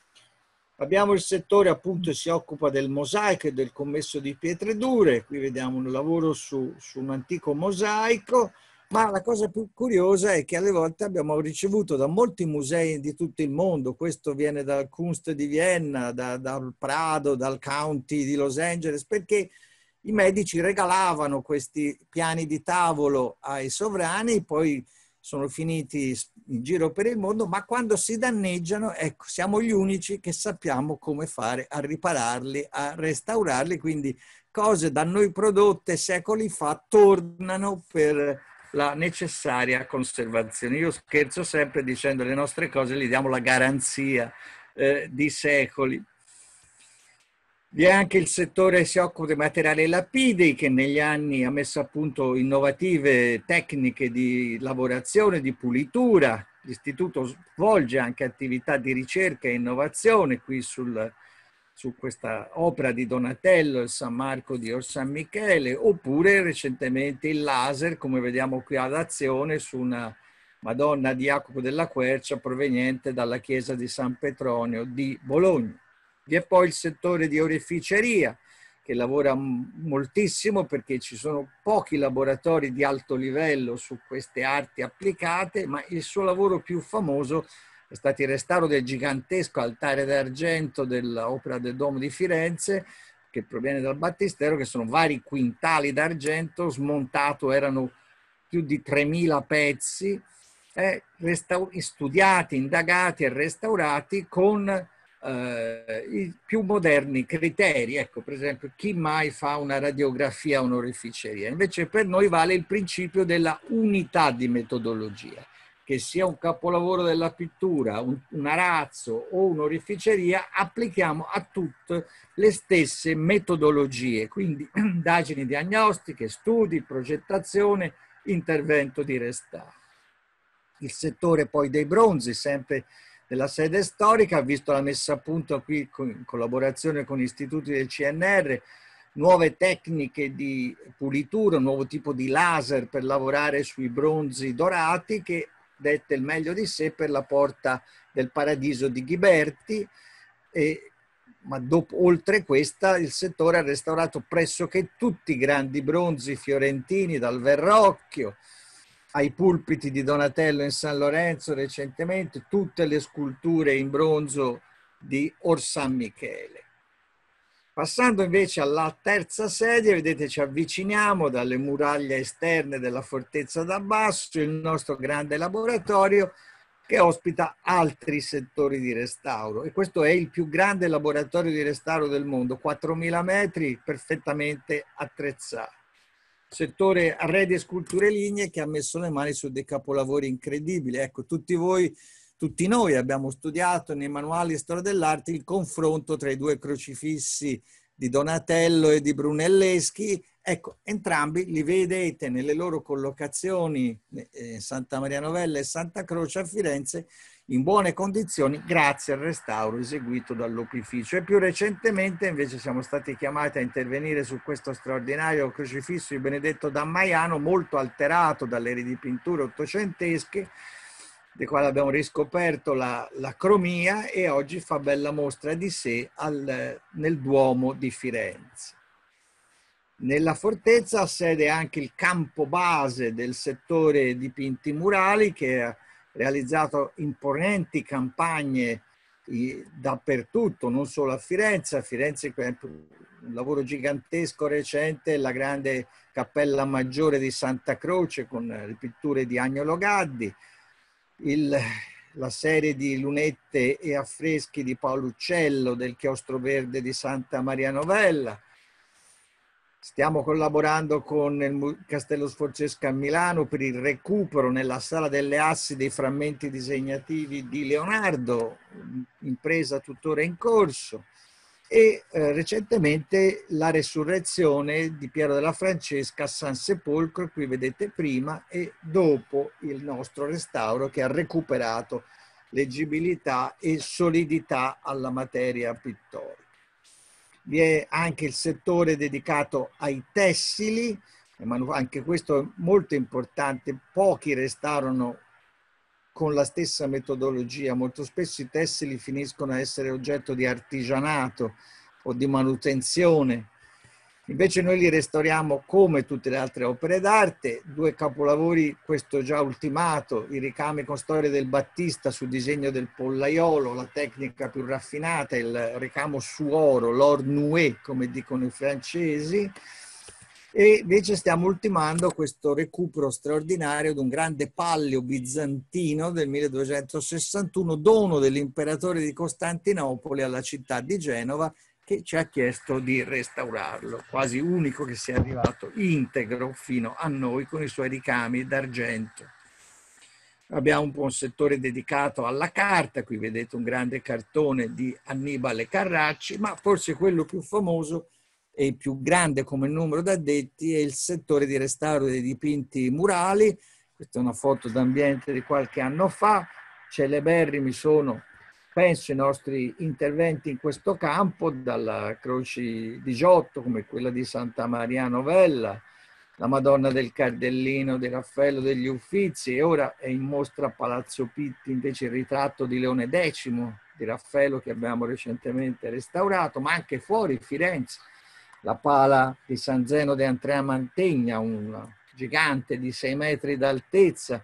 Speaker 5: Abbiamo il settore, appunto, che si occupa del mosaico e del commesso di pietre dure. Qui vediamo un lavoro su, su un antico mosaico, ma la cosa più curiosa è che alle volte abbiamo ricevuto da molti musei di tutto il mondo, questo viene dal Kunst di Vienna, da, dal Prado, dal County di Los Angeles, perché i medici regalavano questi piani di tavolo ai sovrani, poi sono finiti in giro per il mondo, ma quando si danneggiano, ecco, siamo gli unici che sappiamo come fare a ripararli, a restaurarli, quindi cose da noi prodotte secoli fa tornano per la necessaria conservazione. Io scherzo sempre dicendo le nostre cose gli diamo la garanzia eh, di secoli. Vi è anche il settore che si occupa dei materiali lapidei, che negli anni ha messo a punto innovative tecniche di lavorazione, di pulitura. L'istituto svolge anche attività di ricerca e innovazione qui sul, su questa opera di Donatello, il San Marco di Or San Michele, oppure recentemente il laser, come vediamo qui ad azione, su una Madonna di Jacopo della Quercia proveniente dalla chiesa di San Petronio di Bologna. Vi è poi il settore di oreficeria, che lavora moltissimo perché ci sono pochi laboratori di alto livello su queste arti applicate, ma il suo lavoro più famoso è stato il restauro del gigantesco altare d'argento dell'Opera del Duomo di Firenze, che proviene dal Battistero, che sono vari quintali d'argento smontato, erano più di tremila pezzi, eh, studiati, indagati e restaurati con Uh, i più moderni criteri. Ecco, per esempio, chi mai fa una radiografia a un'oreficeria? Invece per noi vale il principio della unità di metodologia, che sia un capolavoro della pittura, un, un arazzo o un'oreficeria, applichiamo a tutte le stesse metodologie, quindi indagini diagnostiche, studi, progettazione, intervento di restauro. Il settore poi dei bronzi, sempre della sede storica, ha visto la messa a punto qui in collaborazione con istituti del C N R, nuove tecniche di pulitura, un nuovo tipo di laser per lavorare sui bronzi dorati che dette il meglio di sé per la Porta del Paradiso di Ghiberti, e, ma dopo, oltre questa il settore ha restaurato pressoché tutti i grandi bronzi fiorentini, dal Verrocchio ai pulpiti di Donatello in San Lorenzo recentemente, tutte le sculture in bronzo di Orsan Michele. Passando invece alla terza serie, vedete ci avviciniamo dalle muraglie esterne della fortezza d'Abbasso, il nostro grande laboratorio che ospita altri settori di restauro, e questo è il più grande laboratorio di restauro del mondo, quattromila metri, perfettamente attrezzato. Settore arredi e sculture lignee che ha messo le mani su dei capolavori incredibili. Ecco, tutti voi, tutti noi abbiamo studiato nei manuali di storia dell'arte il confronto tra i due crocifissi di Donatello e di Brunelleschi. Ecco, entrambi li vedete nelle loro collocazioni, eh, Santa Maria Novella e Santa Croce a Firenze, in buone condizioni grazie al restauro eseguito dall'opificio. E più recentemente invece siamo stati chiamati a intervenire su questo straordinario crocifisso di Benedetto da Maiano, molto alterato dalle ridipinture ottocentesche, del quale abbiamo riscoperto la, la cromia, e oggi fa bella mostra di sé al, nel Duomo di Firenze. Nella fortezza ha sede anche il campo base del settore dipinti murali, che ha realizzato imponenti campagne dappertutto, non solo a Firenze. A Firenze un lavoro gigantesco recente, la grande Cappella Maggiore di Santa Croce con le pitture di Agnolo Gaddi, il, la serie di lunette e affreschi di Paolo Uccello del Chiostro Verde di Santa Maria Novella. Stiamo collaborando con il Castello Sforzesco a Milano per il recupero nella Sala delle Assi dei frammenti disegnativi di Leonardo, impresa tuttora in corso, e eh, recentemente la resurrezione di Piero della Francesca a San Sepolcro, qui vedete prima e dopo il nostro restauro, che ha recuperato leggibilità e solidità alla materia pittorica. Vi è anche il settore dedicato ai tessili, anche questo è molto importante, pochi restaurano con la stessa metodologia, molto spesso i tessili finiscono a essere oggetto di artigianato o di manutenzione, invece noi li restauriamo come tutte le altre opere d'arte. Due capolavori, questo già ultimato, i ricami con storia del Battista sul disegno del pollaiolo, la tecnica più raffinata, il ricamo su oro, l'or noué come dicono i francesi, e invece stiamo ultimando questo recupero straordinario di un grande pallio bizantino del milleduecentosessantuno, dono dell'imperatore di Costantinopoli alla città di Genova, che ci ha chiesto di restaurarlo, quasi unico che sia arrivato integro fino a noi con i suoi ricami d'argento. Abbiamo un po' un settore dedicato alla carta, qui vedete un grande cartone di Annibale Carracci, ma forse quello più famoso e più grande come numero d'addetti è il settore di restauro dei dipinti murali. Questa è una foto d'ambiente di qualche anno fa, celeberrimi sono, penso, i nostri interventi in questo campo, dalla Croci di Giotto come quella di Santa Maria Novella, la Madonna del Cardellino di Raffaello degli Uffizi, e ora è in mostra a Palazzo Pitti invece il ritratto di Leone decimo di Raffaello che abbiamo recentemente restaurato, ma anche fuori Firenze, la pala di San Zeno de Andrea Mantegna, un gigante di sei metri d'altezza,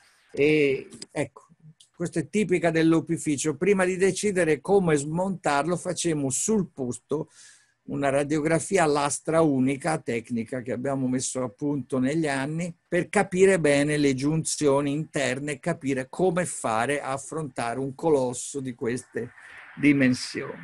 Speaker 5: e ecco, questo è tipica dell'opificio. Prima di decidere come smontarlo facemmo sul posto una radiografia a lastra unica, tecnica che abbiamo messo a punto negli anni, per capire bene le giunzioni interne e capire come fare a affrontare un colosso di queste dimensioni.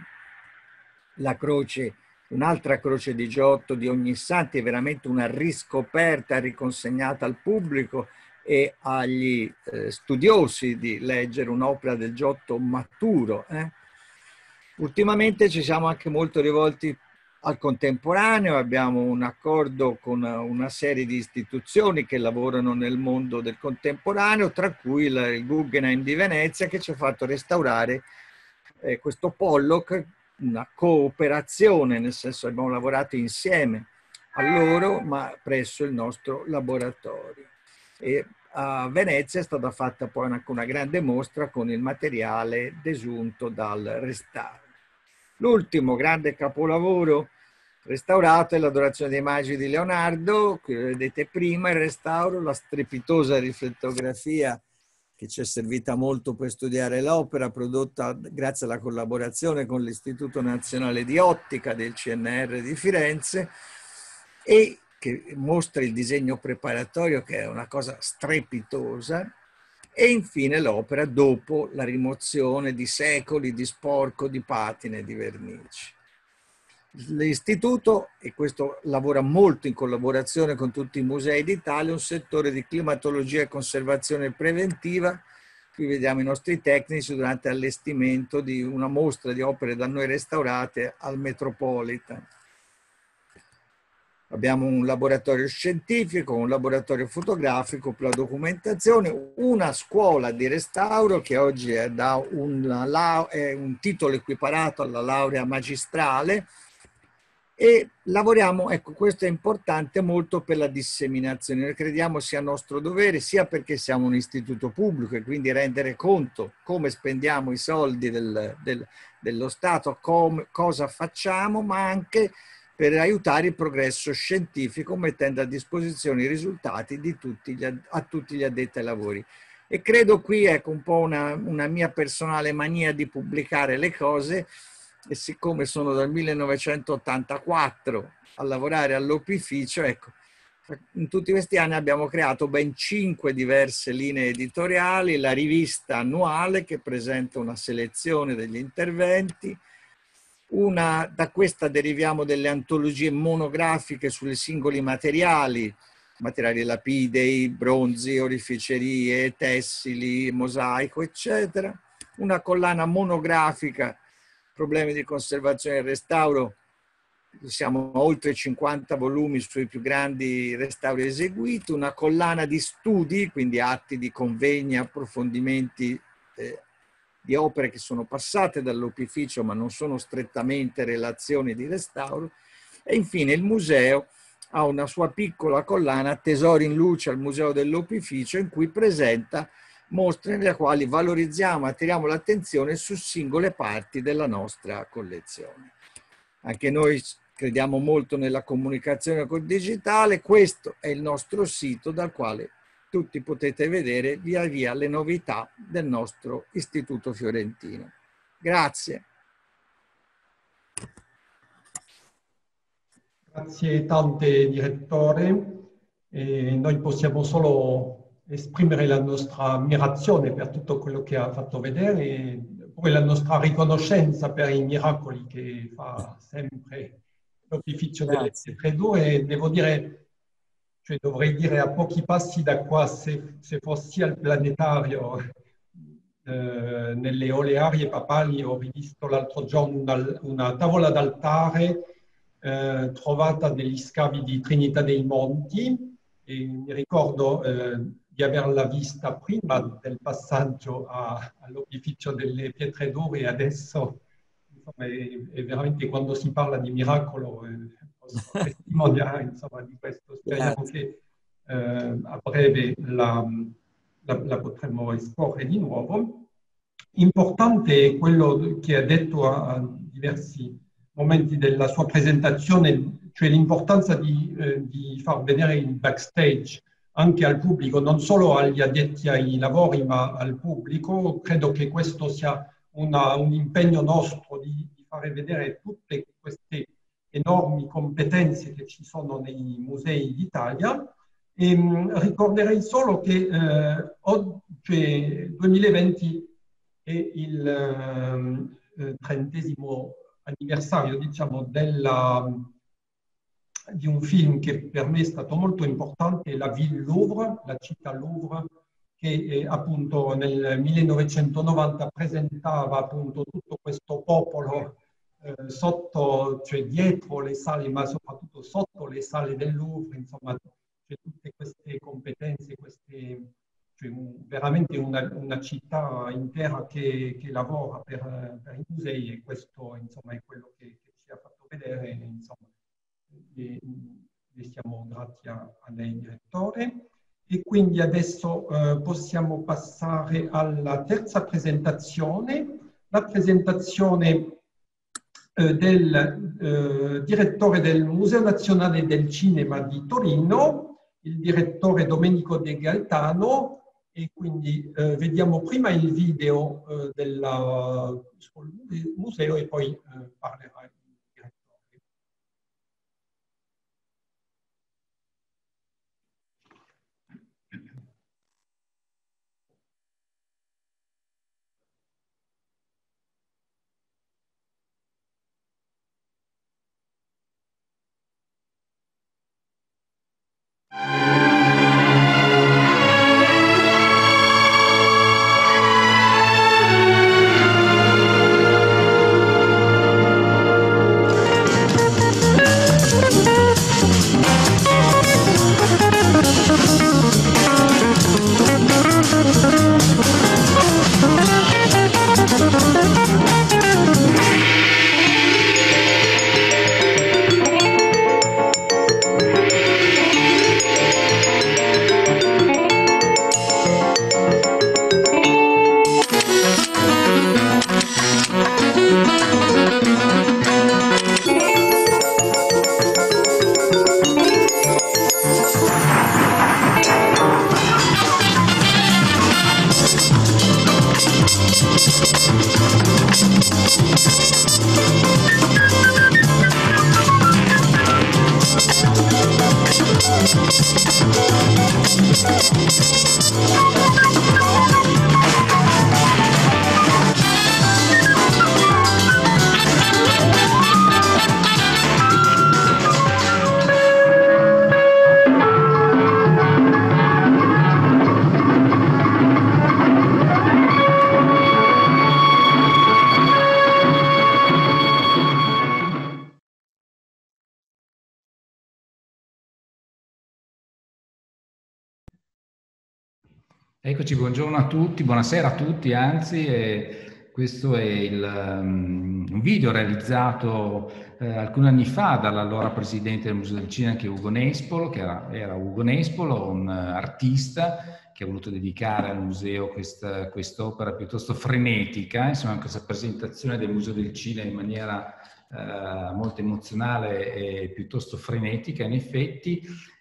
Speaker 5: La croce, un'altra croce di Giotto di Ognissanti, è veramente una riscoperta riconsegnata al pubblico, e agli eh, studiosi di leggere un'opera del Giotto maturo. Eh? Ultimamente ci siamo anche molto rivolti al contemporaneo, abbiamo un accordo con una serie di istituzioni che lavorano nel mondo del contemporaneo, tra cui il Guggenheim di Venezia, che ci ha fatto restaurare eh, questo Pollock, una cooperazione, nel senso abbiamo lavorato insieme a loro, ma presso il nostro laboratorio. E a Venezia è stata fatta poi anche una grande mostra con il materiale desunto dal restauro. L'ultimo grande capolavoro restaurato è l'Adorazione dei Magi di Leonardo, che vedete prima, il restauro, la strepitosa riflettografia che ci è servita molto per studiare l'opera, prodotta grazie alla collaborazione con l'Istituto Nazionale di Ottica del C N R di Firenze, e che mostra il disegno preparatorio, che è una cosa strepitosa, e infine l'opera dopo la rimozione di secoli di sporco, di patine, di vernici. L'istituto, e questo lavora molto in collaborazione con tutti i musei d'Italia, un settore di climatologia e conservazione preventiva. Qui vediamo i nostri tecnici durante l'allestimento di una mostra di opere da noi restaurate al Metropolitan. Abbiamo un laboratorio scientifico, un laboratorio fotografico per la documentazione, una scuola di restauro che oggi è da un, è un titolo equiparato alla laurea magistrale, e lavoriamo, ecco, questo è importante molto per la disseminazione. Noi crediamo sia nostro dovere, sia perché siamo un istituto pubblico e quindi rendere conto come spendiamo i soldi del, del, dello Stato, come, cosa facciamo, ma anche per aiutare il progresso scientifico, mettendo a disposizione i risultati di tutti gli, a tutti gli addetti ai lavori. E credo qui, ecco, un po' una, una mia personale mania di pubblicare le cose, e siccome sono dal millenovecentottantaquattro a lavorare all'opificio, ecco, in tutti questi anni abbiamo creato ben cinque diverse linee editoriali, la rivista annuale che presenta una selezione degli interventi. Una, da questa deriviamo delle antologie monografiche sui singoli materiali, materiali lapidei, bronzi, oreficerie, tessili, mosaico, eccetera. Una collana monografica, problemi di conservazione e restauro, siamo a oltre cinquanta volumi sui più grandi restauri eseguiti, una collana di studi, quindi atti di convegni, approfondimenti eh, di opere che sono passate dall'opificio ma non sono strettamente relazioni di restauro, e infine il museo ha una sua piccola collana Tesori in luce al Museo dell'Opificio, in cui presenta mostre nelle quali valorizziamo, attiriamo l'attenzione su singole parti della nostra collezione. Anche noi crediamo molto nella comunicazione col digitale, questo è il nostro sito dal quale tutti potete vedere via via le novità del nostro Istituto Fiorentino. Grazie.
Speaker 1: Grazie tante, direttore. E noi possiamo solo esprimere la nostra ammirazione per tutto quello che ha fatto vedere e poi la nostra riconoscenza per i miracoli che fa sempre l'Opificio delle Pietre Dure. E devo dire, cioè dovrei dire a pochi passi da qua, se, se fossi al planetario, eh, nelle olearie papali, ho rivisto l'altro giorno una, una tavola d'altare eh, trovata negli scavi di Trinità dei Monti, e mi ricordo eh, di averla vista prima del passaggio all'Opificio delle Pietre Dure, e adesso insomma, è, è veramente, quando si parla di miracolo, eh, posso testimoniare insomma, di questo. Speriamo che eh, a breve la, la, la potremo esporre di nuovo. Importante è quello che ha detto a, a diversi momenti della sua presentazione, cioè l'importanza di, eh, di far vedere il backstage anche al pubblico, non solo agli addetti ai lavori, ma al pubblico. Credo che questo sia una, un impegno nostro di, di fare vedere tutte queste enormi competenze che ci sono nei musei d'Italia. E mh, ricorderei solo che eh, oggi, duemilaventi, è il eh, trentesimo anniversario, diciamo, della, di un film che per me è stato molto importante, La Ville Louvre, la città Louvre, che eh, appunto nel millenovecentonovanta presentava appunto tutto questo popolo eh, sotto, cioè dietro le sale, ma soprattutto sotto le sale del Louvre, insomma, c'è tutte queste competenze, queste, cioè un, veramente una, una città intera che, che lavora per, per i musei, e questo insomma è quello che, che ci ha fatto vedere, insomma, e, e siamo grati a, a lei, direttore. E quindi adesso eh, possiamo passare alla terza presentazione, la presentazione eh, del eh, direttore del Museo Nazionale del Cinema di Torino, il direttore Domenico De Gaetano, e quindi eh, vediamo prima il video eh, del museo e poi eh, parlerà il direttore.
Speaker 6: Eccoci, buongiorno a tutti, buonasera a tutti, anzi, eh, questo è il, um, un video realizzato eh, alcuni anni fa dall'allora presidente del Museo del Cinema, che è Ugo Nespolo, che era, era Ugo Nespolo, un uh, artista che ha voluto dedicare al museo questa quest'opera piuttosto frenetica, insomma questa presentazione del Museo del Cinema in maniera uh, molto emozionale e piuttosto frenetica in effetti,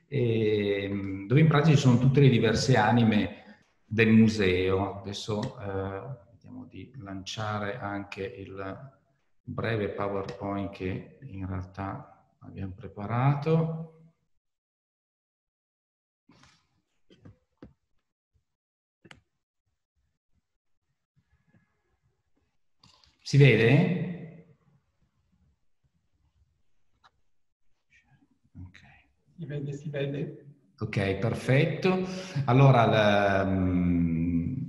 Speaker 6: e, dove in pratica ci sono tutte le diverse anime del museo. Adesso eh, vediamo di lanciare anche il breve PowerPoint che in realtà abbiamo preparato. Si vede?
Speaker 1: Okay. Si vede, si vede.
Speaker 6: Ok, perfetto. Allora, la, um,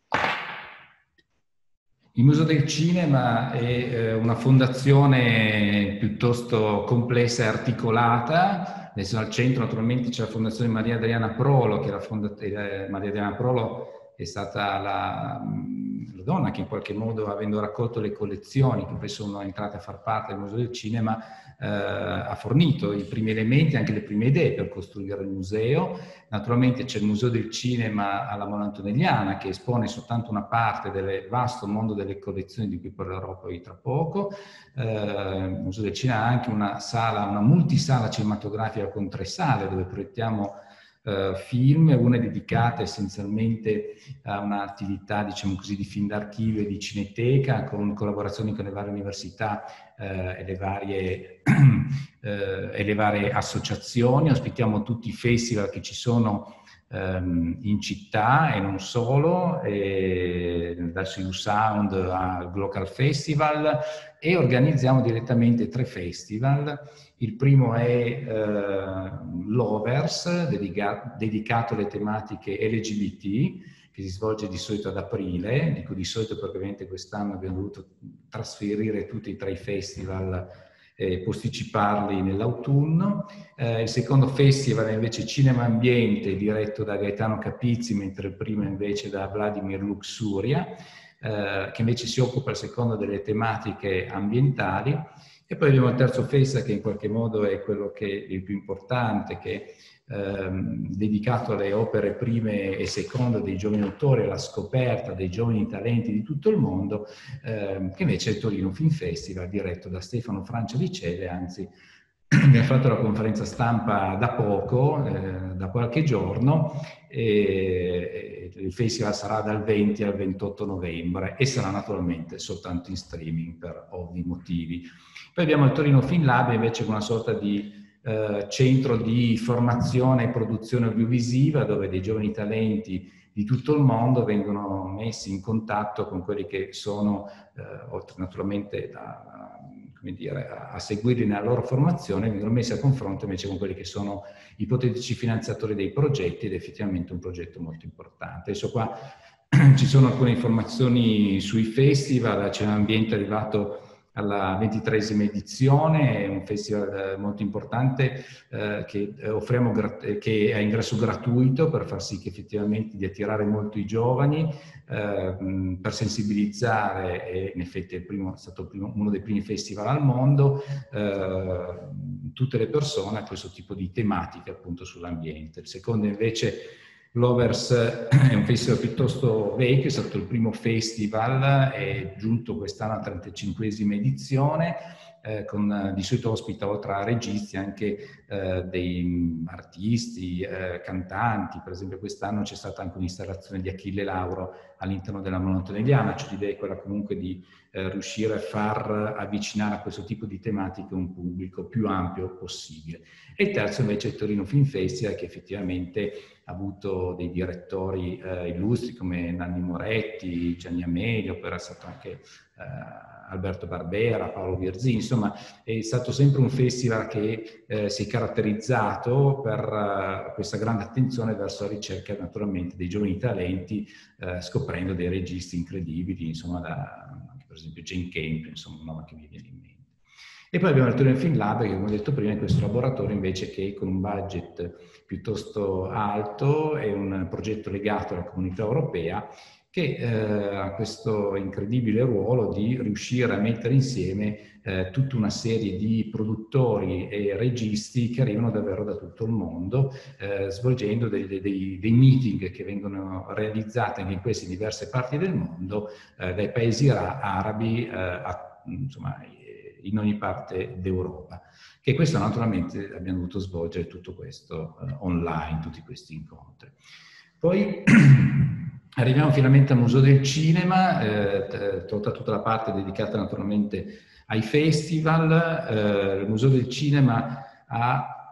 Speaker 6: il Museo del Cinema è eh, una fondazione piuttosto complessa e articolata. Adesso al centro naturalmente c'è la Fondazione Maria Adriana Prolo, che la fondatrice eh, Maria Adriana Prolo è stata la, la donna che in qualche modo, avendo raccolto le collezioni che poi sono entrate a far parte del Museo del Cinema, Eh, ha fornito i primi elementi, anche le prime idee per costruire il museo. Naturalmente c'è il Museo del Cinema alla Molo Antonelliana, che espone soltanto una parte del vasto mondo delle collezioni di cui parlerò poi tra poco. Eh, il Museo del Cinema ha anche una sala, una multisala cinematografica con tre sale dove proiettiamo Uh, film, una è dedicata essenzialmente a un'attività, diciamo così, di film d'archivio e di cineteca, con collaborazioni con le varie università uh, e, le varie, uh, e le varie associazioni. Ospitiamo tutti i festival che ci sono ehm, in città e non solo, e dal Silu Sound al Local Festival, e organizziamo direttamente tre festival. Il primo è eh, Lovers, dedica dedicato alle tematiche L G B T, che si svolge di solito ad aprile. Dico di solito perché ovviamente quest'anno abbiamo dovuto trasferire tutti e tre i festival e posticiparli nell'autunno. Eh, il secondo festival è invece Cinema Ambiente, diretto da Gaetano Capizzi, mentre il primo invece da Vladimir Luxuria, eh, che invece si occupa il secondo delle tematiche ambientali. E poi abbiamo il terzo festival, che in qualche modo è quello che è il più importante, che è ehm, dedicato alle opere prime e seconde dei giovani autori, alla scoperta dei giovani talenti di tutto il mondo, ehm, che invece è il Torino Film Festival, diretto da Stefano Francia Vicele. Anzi, abbiamo fatto la conferenza stampa da poco, eh, da qualche giorno, e il festival sarà dal venti al ventotto novembre e sarà naturalmente soltanto in streaming per ovvi motivi. Poi abbiamo il Torino Film Lab, invece, con una sorta di eh, centro di formazione e produzione audiovisiva, dove dei giovani talenti di tutto il mondo vengono messi in contatto con quelli che sono, eh, oltre naturalmente da, come dire, a, a seguirli nella loro formazione, vengono messi a confronto invece con quelli che sono ipotetici finanziatori dei progetti, ed è effettivamente un progetto molto importante. Adesso qua ci sono alcune informazioni sui festival. C'è un ambiente arrivato alla ventitreesima edizione, è un festival molto importante eh, che offriamo, che è a ingresso gratuito, per far sì che effettivamente di attirare molto i giovani, eh, per sensibilizzare, e in effetti è, il primo, è stato il primo, uno dei primi festival al mondo, eh, tutte le persone a questo tipo di tematiche appunto sull'ambiente. Il secondo invece, Lovers, è un festival piuttosto vecchio, è stato il primo festival, è giunto quest'anno alla trentacinquesima edizione, eh, con, di solito ospita oltre a registi anche eh, dei artisti, eh, cantanti. Per esempio quest'anno c'è stata anche un'installazione di Achille Lauro all'interno della Monotonelliana, cioè l'idea è quella comunque di eh, riuscire a far avvicinare a questo tipo di tematiche un pubblico più ampio possibile. E il terzo invece è il Torino Film Festival, che effettivamente ha avuto dei direttori eh, illustri come Nanni Moretti, Gianni Amelio, poi era stato anche eh, Alberto Barbera, Paolo Virzini. Insomma, è stato sempre un festival che eh, si è caratterizzato per uh, questa grande attenzione verso la ricerca naturalmente dei giovani talenti, eh, scoprendo dei registi incredibili, insomma, da, per esempio Jane Campion, insomma, un nome che mi viene in mente. E poi abbiamo il Torino Film Lab, che come ho detto prima è questo laboratorio invece che con un budget piuttosto alto, è un progetto legato alla Comunità Europea, che eh, ha questo incredibile ruolo di riuscire a mettere insieme eh, tutta una serie di produttori e registi che arrivano davvero da tutto il mondo, eh, svolgendo dei, dei, dei meeting che vengono realizzati anche in queste diverse parti del mondo, eh, dai paesi arabi eh, a, insomma, in ogni parte d'Europa. Che questo naturalmente abbiamo dovuto svolgere tutto questo eh, online, tutti questi incontri. Poi arriviamo finalmente al Museo del Cinema, eh, tutta, tutta la parte dedicata naturalmente ai festival. Eh, il Museo del Cinema ha,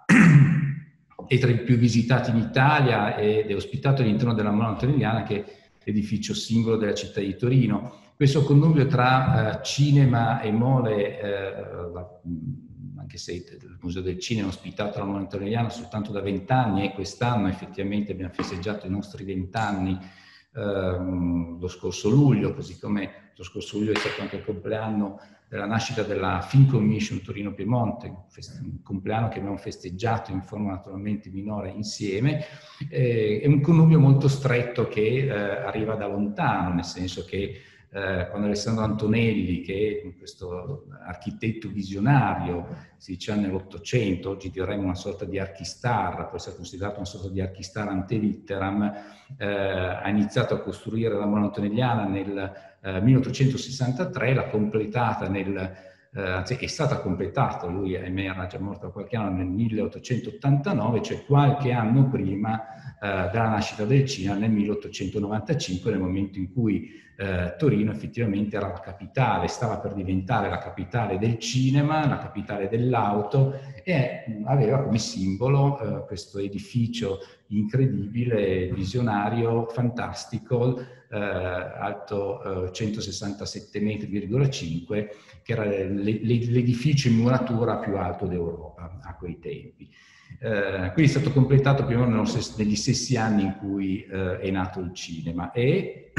Speaker 6: è tra i più visitati in Italia ed è ospitato all'interno della Monotonelliana, che è l'edificio simbolo della città di Torino. Questo connubio tra eh, cinema e mole, eh, la, anche se il Museo del Cinema è ospitato alla Monotonelliana soltanto da vent'anni, e quest'anno effettivamente abbiamo festeggiato i nostri vent'anni ehm, lo scorso luglio, così come lo scorso luglio è stato anche il compleanno della nascita della Film Commission Torino Piemonte, un compleanno che abbiamo festeggiato in forma naturalmente minore insieme. Eh, è un connubio molto stretto che eh, arriva da lontano, nel senso che Eh, quando Alessandro Antonelli, che è questo architetto visionario, si diceva nell'Ottocento, oggi diremmo una sorta di archistar, può essere considerato una sorta di archistar ante litteram, eh, ha iniziato a costruire la Monotonelliana nel eh, milleottocentosessantatré, l'ha completata nel eh, anzi è stata completata, lui ahimè era già morto qualche anno, nel milleottocentottantanove, cioè qualche anno prima eh, della nascita del cinema, nel milleottocentonovantacinque, nel momento in cui eh, Torino effettivamente era la capitale, stava per diventare la capitale del cinema, la capitale dell'auto, e mh, aveva come simbolo eh, questo edificio incredibile, visionario, fantastico, eh, alto eh, centosessantasette metri virgola cinque, che era l'edificio in muratura più alto d'Europa a quei tempi. Eh, quindi è stato completato più o meno negli stessi anni in cui eh, è nato il cinema, e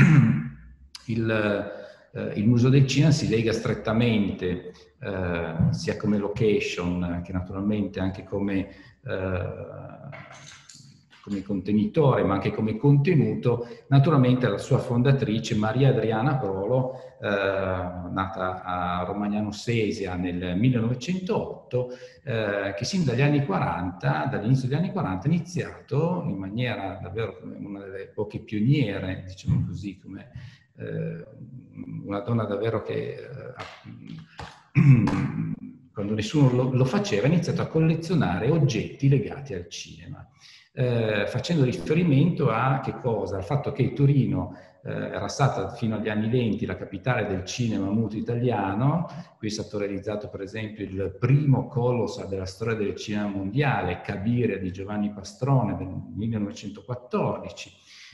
Speaker 6: il, eh, il Museo del Cinema si lega strettamente eh, sia come location che naturalmente anche come, eh, come contenitore, ma anche come contenuto, naturalmente alla sua fondatrice Maria Adriana Prolo, eh, nata a Romagnano Sesia nel millenovecentootto, eh, che sin dagli anni quaranta, dall'inizio degli anni quaranta, ha iniziato in maniera davvero come una delle poche pioniere, diciamo così, come eh, una donna davvero che eh, quando nessuno lo, lo faceva, ha iniziato a collezionare oggetti legati al cinema. Eh, facendo riferimento a che cosa? Al fatto che Torino eh, era stata fino agli anni venti la capitale del cinema muto italiano. Qui è stato realizzato per esempio il primo colossal della storia del cinema mondiale, Cabiria di Giovanni Pastrone del millenovecentoquattordici,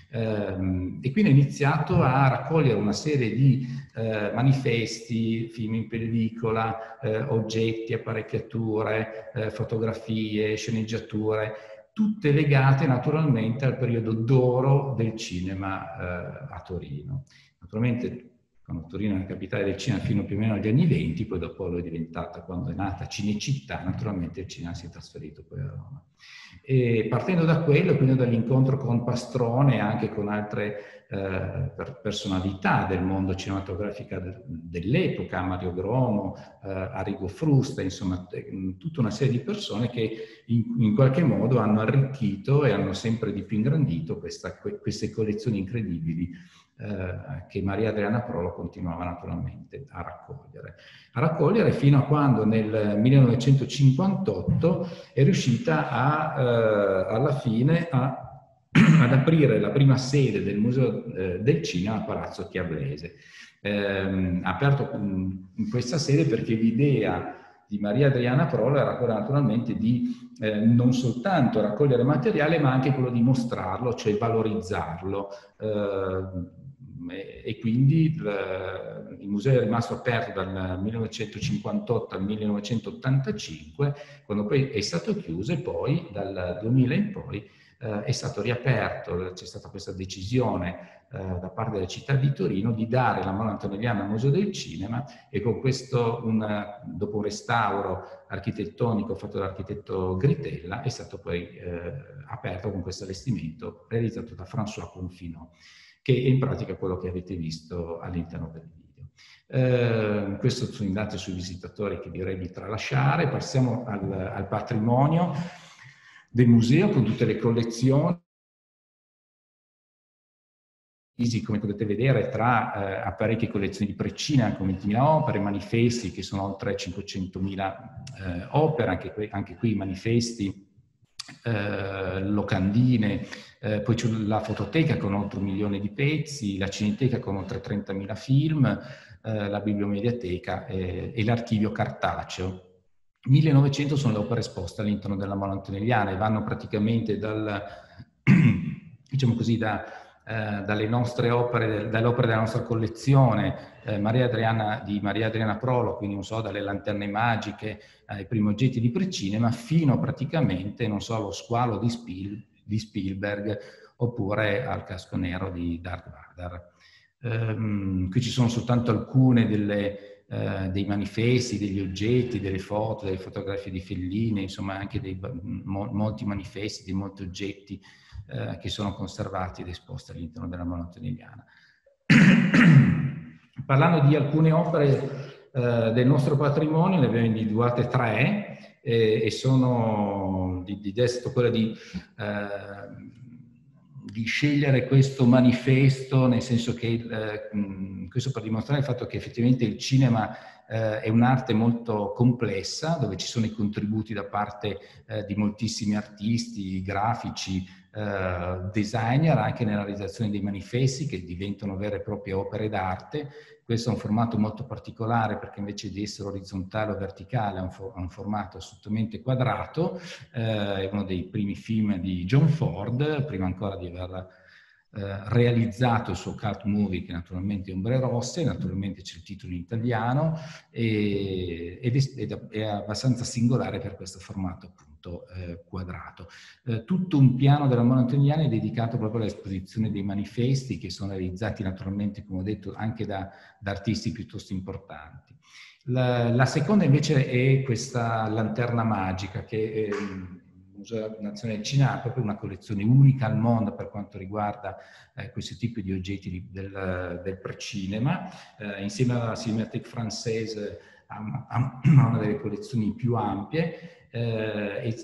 Speaker 6: eh, e quindi ha iniziato a raccogliere una serie di eh, manifesti, film in pellicola, eh, oggetti, apparecchiature, eh, fotografie, sceneggiature, tutte legate naturalmente al periodo d'oro del cinema eh, a Torino. Naturalmente, quando Torino è la capitale del cinema fino più o meno agli anni venti, poi dopo lo è diventata, quando è nata Cinecittà, naturalmente il cinema si è trasferito poi a Roma. E partendo da quello, quindi dall'incontro con Pastrone e anche con altre eh, personalità del mondo cinematografico dell'epoca, Mario Gromo, eh, Arrigo Frusta, insomma tutta una serie di persone che in, in qualche modo hanno arricchito e hanno sempre di più ingrandito questa, queste collezioni incredibili eh, che Maria Adriana Prolo continuava naturalmente a raccogliere. A raccogliere fino a quando nel millenovecentocinquantotto è riuscita a, eh, alla fine a, ad aprire la prima sede del Museo eh, del Cinema a Palazzo Chiablese. Eh, ha aperto in questa sede perché l'idea di Maria Adriana Prolo era quella naturalmente di eh, non soltanto raccogliere materiale, ma anche quello di mostrarlo, cioè valorizzarlo. Eh, e quindi il, il museo è rimasto aperto dal millenovecentocinquantotto al millenovecentottantacinque, quando poi è stato chiuso, e poi dal duemila in poi eh, è stato riaperto. C'è stata questa decisione eh, da parte della città di Torino di dare la mano antonelliana al Museo del Cinema, e con questo, una, dopo un restauro architettonico fatto dall'architetto Gritella, è stato poi eh, aperto con questo allestimento realizzato da François Confinot, che è in pratica quello che avete visto all'interno del video. Eh, questo sono i dati sui visitatori che direi di tralasciare. Passiamo al, al patrimonio del museo con tutte le collezioni. Come potete vedere, tra eh, apparecchi e collezioni di Preccina, anche ventimila opere, manifesti che sono oltre cinquecentomila eh, opere, anche qui, anche qui manifesti, Eh, locandine, eh, poi c'è la fototeca con oltre un milione di pezzi, la cineteca con oltre trentamila film, eh, la bibliomediateca e, e l'archivio cartaceo. millenovecento sono le opere esposte all'interno della Mano Antonelliana e vanno praticamente dal, diciamo così, da, eh, dalle nostre opere, dalle opere della nostra collezione, eh, Maria Adriana, di Maria Adriana Prolo, quindi non so, dalle lanterne magiche ai primi oggetti di Precinema, fino praticamente, non so, allo squalo di, Spiel, di Spielberg, oppure al casco nero di Darth Vader. Um, qui ci sono soltanto alcune delle, uh, dei manifesti, degli oggetti, delle foto, delle fotografie di Fellini, insomma anche dei, mo, molti manifesti, di molti oggetti uh, che sono conservati ed esposti all'interno della Mano Antonelliana. Parlando di alcune opere Uh, del nostro patrimonio, ne abbiamo individuate tre eh, e sono di, di destra quella di, uh, di scegliere questo manifesto, nel senso che uh, questo per dimostrare il fatto che effettivamente il cinema eh, è un'arte molto complessa, dove ci sono i contributi da parte eh, di moltissimi artisti, grafici, eh, designer, anche nella realizzazione dei manifesti che diventano vere e proprie opere d'arte. Questo è un formato molto particolare perché invece di essere orizzontale o verticale è un, for un formato assolutamente quadrato, eh, è uno dei primi film di John Ford, prima ancora di aver eh, realizzato il suo cult movie, che naturalmente è Ombre Rosse, naturalmente c'è il titolo in italiano, e, ed, è, ed è abbastanza singolare per questo formato appunto eh, quadrato. Eh, tutto un piano della Mona Antoniniana è dedicato proprio all'esposizione dei manifesti, che sono realizzati naturalmente, come ho detto, anche da, da artisti piuttosto importanti. La, la seconda invece è questa lanterna magica, che eh, il Museo Nazionale del Cinema ha proprio una collezione unica al mondo per quanto riguarda eh, questo tipo di oggetti di, del, del precinema. Eh, insieme alla Cinémathèque Française ha una, ha una delle collezioni più ampie. Eh,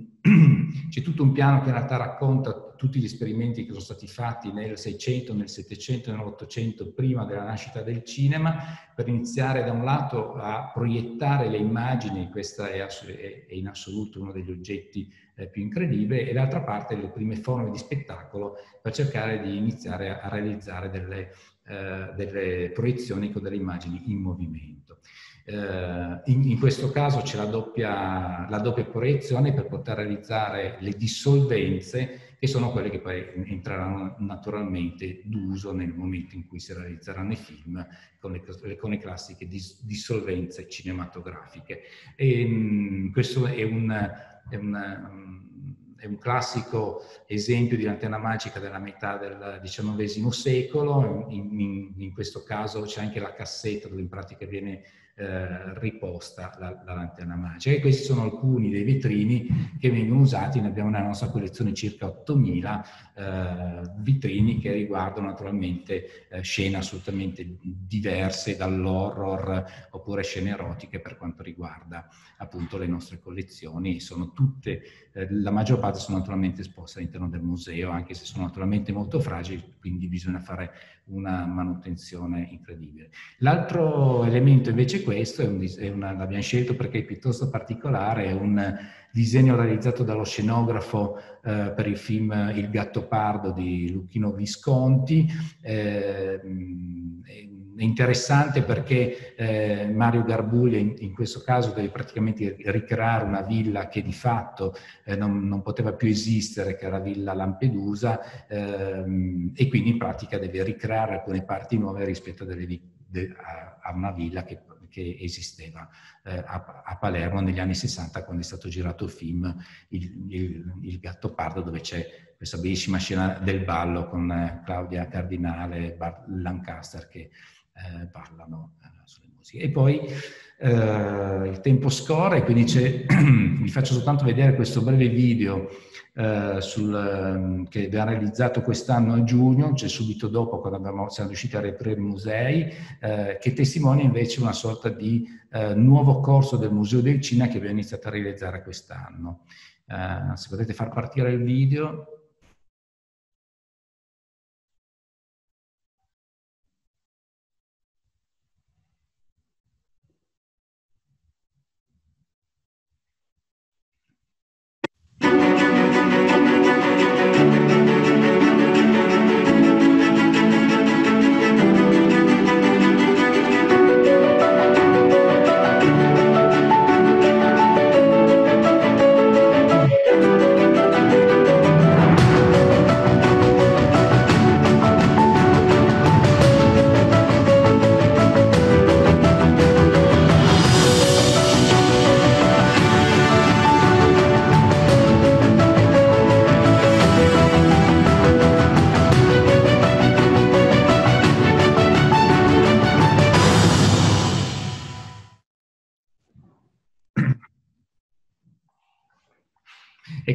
Speaker 6: c'è tutto un piano che in realtà racconta tutti gli esperimenti che sono stati fatti nel Seicento, nel Settecento e nell'Ottocento, prima della nascita del cinema, per iniziare da un lato a proiettare le immagini. Questa è, è in assoluto uno degli oggetti eh, più incredibili, e d'altra parte le prime forme di spettacolo, per cercare di iniziare a realizzare delle, eh, delle proiezioni con delle immagini in movimento. Uh, in, in questo caso c'è la doppia, la doppia proiezione per poter realizzare le dissolvenze, che sono quelle che poi entreranno naturalmente d'uso nel momento in cui si realizzeranno i film con le, le, con le classiche dis, dissolvenze cinematografiche. E, um, questo è un, è un um, è un classico esempio di lanterna magica della metà del diciannovesimo secolo. In, in, in questo caso c'è anche la cassetta dove in pratica viene eh, riposta la, la lanterna magica. E questi sono alcuni dei vetrini che vengono usati. Ne abbiamo nella nostra collezione circa ottomila eh, vitrini, che riguardano naturalmente eh, scene assolutamente diverse dall'horror oppure scene erotiche per quanto riguarda appunto le nostre collezioni. Sono tutte, eh, la maggior parte sono naturalmente esposte all'interno del museo, anche se sono naturalmente molto fragili, quindi bisogna fare una manutenzione incredibile. L'altro elemento invece è questo, è un, è una, l'abbiamo scelto perché è piuttosto particolare, è un disegno realizzato dallo scenografo eh, per il film Il Gattopardo di Luchino Visconti. Eh, è interessante perché eh, Mario Garbuglia in, in questo caso deve praticamente ricreare una villa che di fatto eh, non, non poteva più esistere, che era Villa Lampedusa, ehm, e quindi in pratica deve ricreare alcune parti nuove rispetto a, delle, de, a, a una villa che, che esisteva eh, a, a Palermo negli anni sessanta, quando è stato girato il film Il, il, il Gattopardo, dove c'è questa bellissima scena del ballo con eh, Claudia Cardinale, Bart Lancaster, che Eh, parlano eh, sulle musiche. E poi eh, il tempo scorre, quindi vi faccio soltanto vedere questo breve video eh, sul, eh, che abbiamo realizzato quest'anno a giugno, cioè subito dopo, quando abbiamo, siamo riusciti a riaprire i musei, eh, che testimonia invece una sorta di eh, nuovo corso del Museo del Cinema che abbiamo iniziato a realizzare quest'anno. Eh, se potete far partire il video.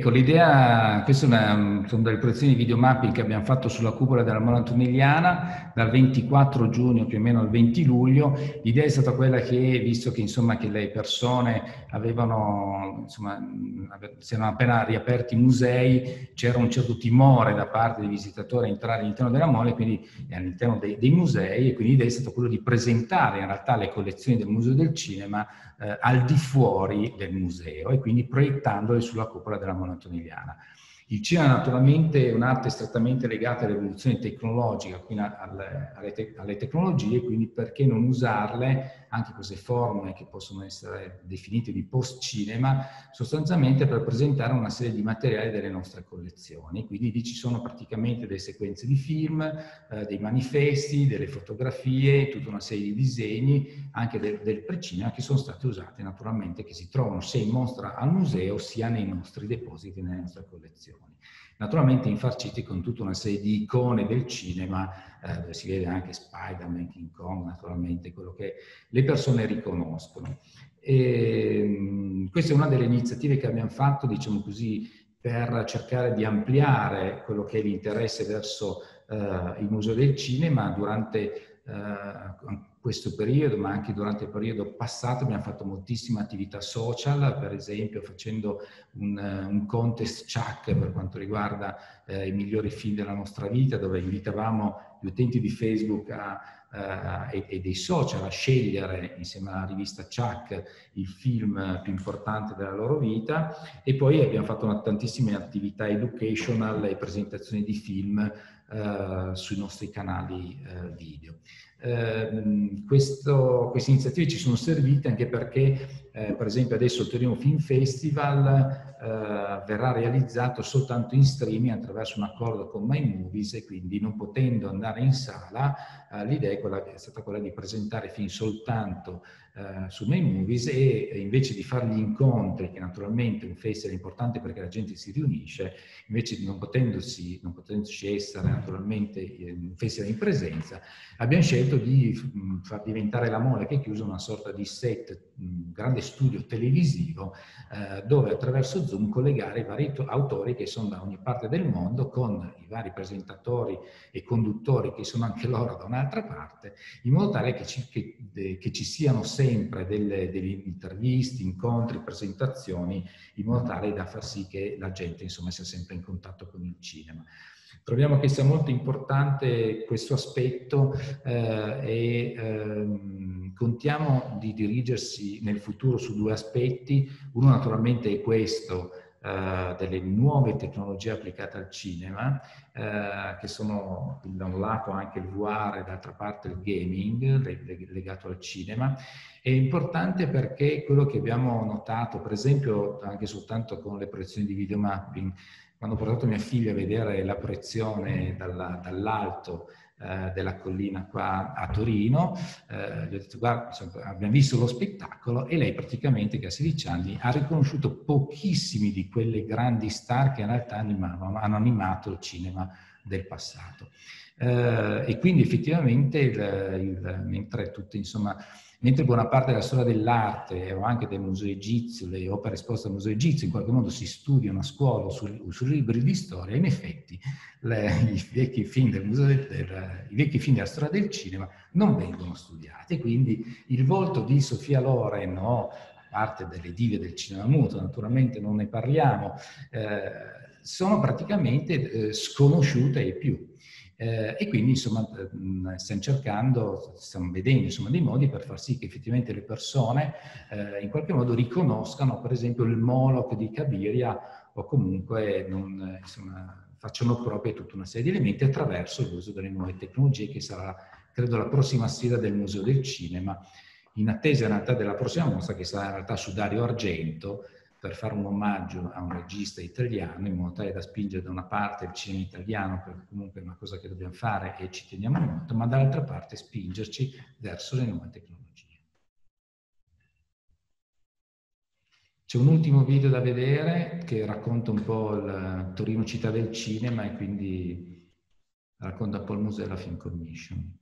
Speaker 6: Ecco, l'idea, queste sono delle proiezioni di videomapping che abbiamo fatto sulla cupola della Mola Antonelliana dal ventiquattro giugno più o meno al venti luglio. L'idea è stata quella che, visto che insomma che le persone avevano, insomma, si erano appena riaperti i musei, c'era un certo timore da parte dei visitatori a entrare all'interno della Mole, quindi all'interno dei, dei musei, e quindi l'idea è stata quella di presentare in realtà le collezioni del Museo del Cinema Eh, al di fuori del museo e quindi proiettandole sulla cupola della Mola Antonelliana. Il cinema naturalmente è un'arte strettamente legata all'evoluzione tecnologica, quindi alle, alle, te, alle tecnologie, quindi perché non usarle, anche queste forme che possono essere definite di post-cinema, sostanzialmente per presentare una serie di materiali delle nostre collezioni. Quindi lì ci sono praticamente delle sequenze di film, eh, dei manifesti, delle fotografie, tutta una serie di disegni, anche del, del pre-cinema, che sono stati usati naturalmente, che si trovano sia in mostra al museo sia nei nostri depositi, nelle nostre collezioni. Naturalmente infarciti con tutta una serie di icone del cinema, eh, dove si vede anche Spider-Man, King Kong, naturalmente quello che le persone riconoscono. E, questa è una delle iniziative che abbiamo fatto, diciamo così, per cercare di ampliare quello che è l'interesse verso eh, il Museo del Cinema. Durante eh, questo periodo, ma anche durante il periodo passato, abbiamo fatto moltissime attività social, per esempio facendo un, un contest C H A C per quanto riguarda eh, i migliori film della nostra vita, dove invitavamo gli utenti di Facebook a, uh, e, e dei social a scegliere insieme alla rivista C H A C il film più importante della loro vita, e poi abbiamo fatto una, tantissime attività educational e presentazioni di film uh, sui nostri canali uh, video. Eh, questo, queste iniziative ci sono servite anche perché, eh, per esempio, adesso il Torino Film Festival eh, verrà realizzato soltanto in streaming attraverso un accordo con My Movies, e quindi non potendo andare in sala, eh, l'idea è, quella, è stata quella di presentare film soltanto eh, su My Movies, e eh, invece di fare gli incontri, che naturalmente un festival è importante perché la gente si riunisce, invece di non potendosi, non potendosi essere naturalmente un festival in presenza, abbiamo scelto di mh, far diventare la Mole, che è chiusa, una sorta di set, un grande studio televisivo eh, dove attraverso Zoom collegare i vari autori che sono da ogni parte del mondo con i vari presentatori e conduttori che sono anche loro da un'altra parte, in modo tale che ci, che, che ci siano sempre delle, delle interviste, incontri, presentazioni, in modo tale da far sì che la gente insomma sia sempre in contatto con il cinema. Troviamo che sia molto importante questo aspetto eh, e ehm, contiamo di dirigersi nel futuro su due aspetti. Uno naturalmente è questo, eh, delle nuove tecnologie applicate al cinema, eh, che sono da un lato anche il V R e d'altra parte il gaming legato al cinema. È importante perché quello che abbiamo notato, per esempio anche soltanto con le proiezioni di videomapping, quando ho portato mia figlia a vedere la proiezione dalla, dall'alto eh, della collina qua a Torino, eh, gli ho detto, guarda, insomma, abbiamo visto lo spettacolo, e lei praticamente, che ha sedici anni, ha riconosciuto pochissimi di quelle grandi star che in realtà animavano, hanno animato il cinema del passato. Eh, e quindi effettivamente, il, il, mentre tutte, insomma, mentre buona parte della storia dell'arte o anche del museo egizio, le opere esposte al museo egizio, in qualche modo si studiano a scuola sui, sui libri di storia, in effetti le, i, vecchi film del museo del, del, i vecchi film della storia del cinema non vengono studiati. Quindi il volto di Sofia Loren, o a parte delle dive del cinema muto, naturalmente non ne parliamo, eh, sono praticamente eh, sconosciute ai più. Eh, e quindi insomma stiamo cercando, stiamo vedendo insomma dei modi per far sì che effettivamente le persone eh, in qualche modo riconoscano per esempio il Moloch di Cabiria, o comunque non, insomma, facciano proprio tutta una serie di elementi attraverso l'uso delle nuove tecnologie, che sarà credo la prossima sfida del Museo del Cinema, in attesa in realtà della prossima mostra, che sarà in realtà su Dario Argento, per fare un omaggio a un regista italiano, in modo tale da spingere da una parte il cinema italiano, perché comunque è una cosa che dobbiamo fare e ci teniamo molto, ma dall'altra parte spingerci verso le nuove tecnologie. C'è un ultimo video da vedere che racconta un po' il Torino città del cinema, e quindi racconta un po' il museo e la Film Commission.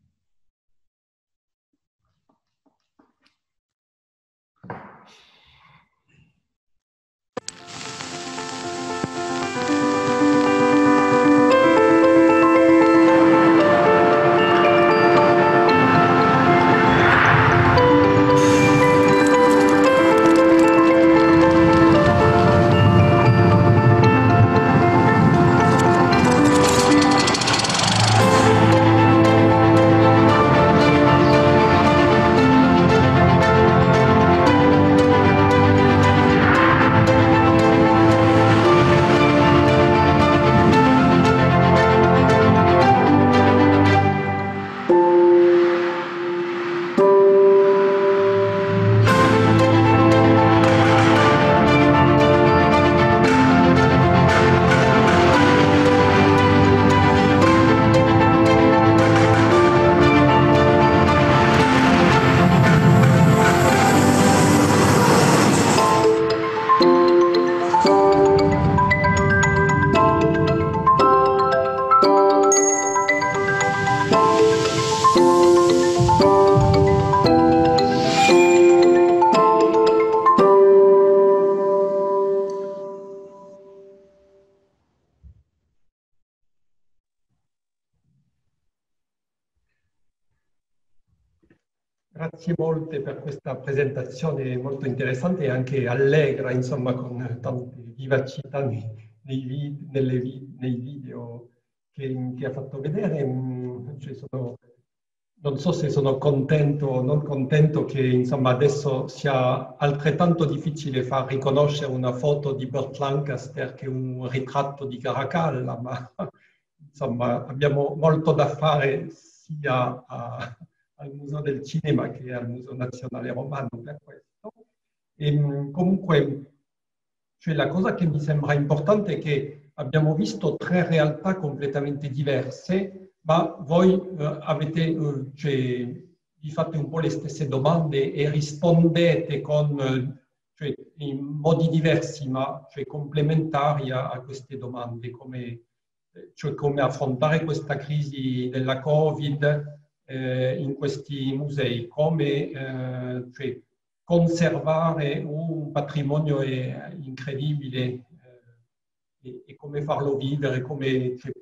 Speaker 1: Grazie molte per questa presentazione molto interessante e anche allegra, insomma, con tante vivacità nei, nei, nelle, nei video che, che ha fatto vedere. Cioè sono, non so se sono contento o non contento che, insomma, adesso sia altrettanto difficile far riconoscere una foto di Burt Lancaster che un ritratto di Caracalla, ma insomma abbiamo molto da fare sia a al Museo del Cinema che al Museo Nazionale Romano per questo. E, comunque, cioè, la cosa che mi sembra importante è che abbiamo visto tre realtà completamente diverse, ma voi eh, avete, eh, cioè, vi fate un po' le stesse domande e rispondete con, eh, cioè, in modi diversi, ma cioè, complementari a, a queste domande, come, cioè come affrontare questa crisi della Covid, Eh, in questi musei, come eh, cioè, conservare un patrimonio incredibile eh, e, e come farlo vivere, come cioè,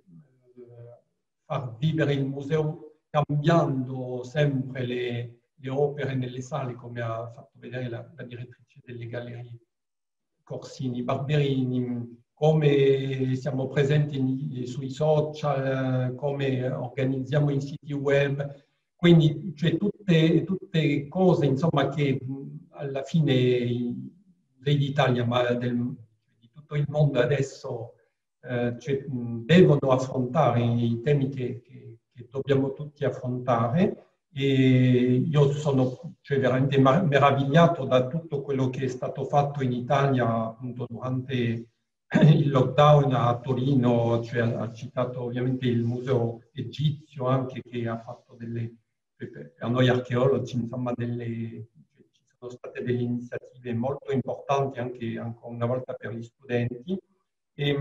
Speaker 1: far vivere il museo cambiando sempre le, le opere nelle sale, come ha fatto vedere la, la direttrice delle gallerie Corsini Barberini, come siamo presenti in, sui social, come organizziamo i siti web, quindi cioè, tutte, tutte cose insomma, che alla fine i musei d'Italia, ma del, di tutto il mondo adesso eh, cioè, devono affrontare i temi che, che, che dobbiamo tutti affrontare. E io sono cioè, veramente meravigliato da tutto quello che è stato fatto in Italia appunto durante il lockdown a Torino, cioè, ha citato ovviamente il museo egizio anche che ha fatto delle, a noi archeologi, insomma, delle, ci sono state delle iniziative molto importanti anche ancora una volta per gli studenti. E,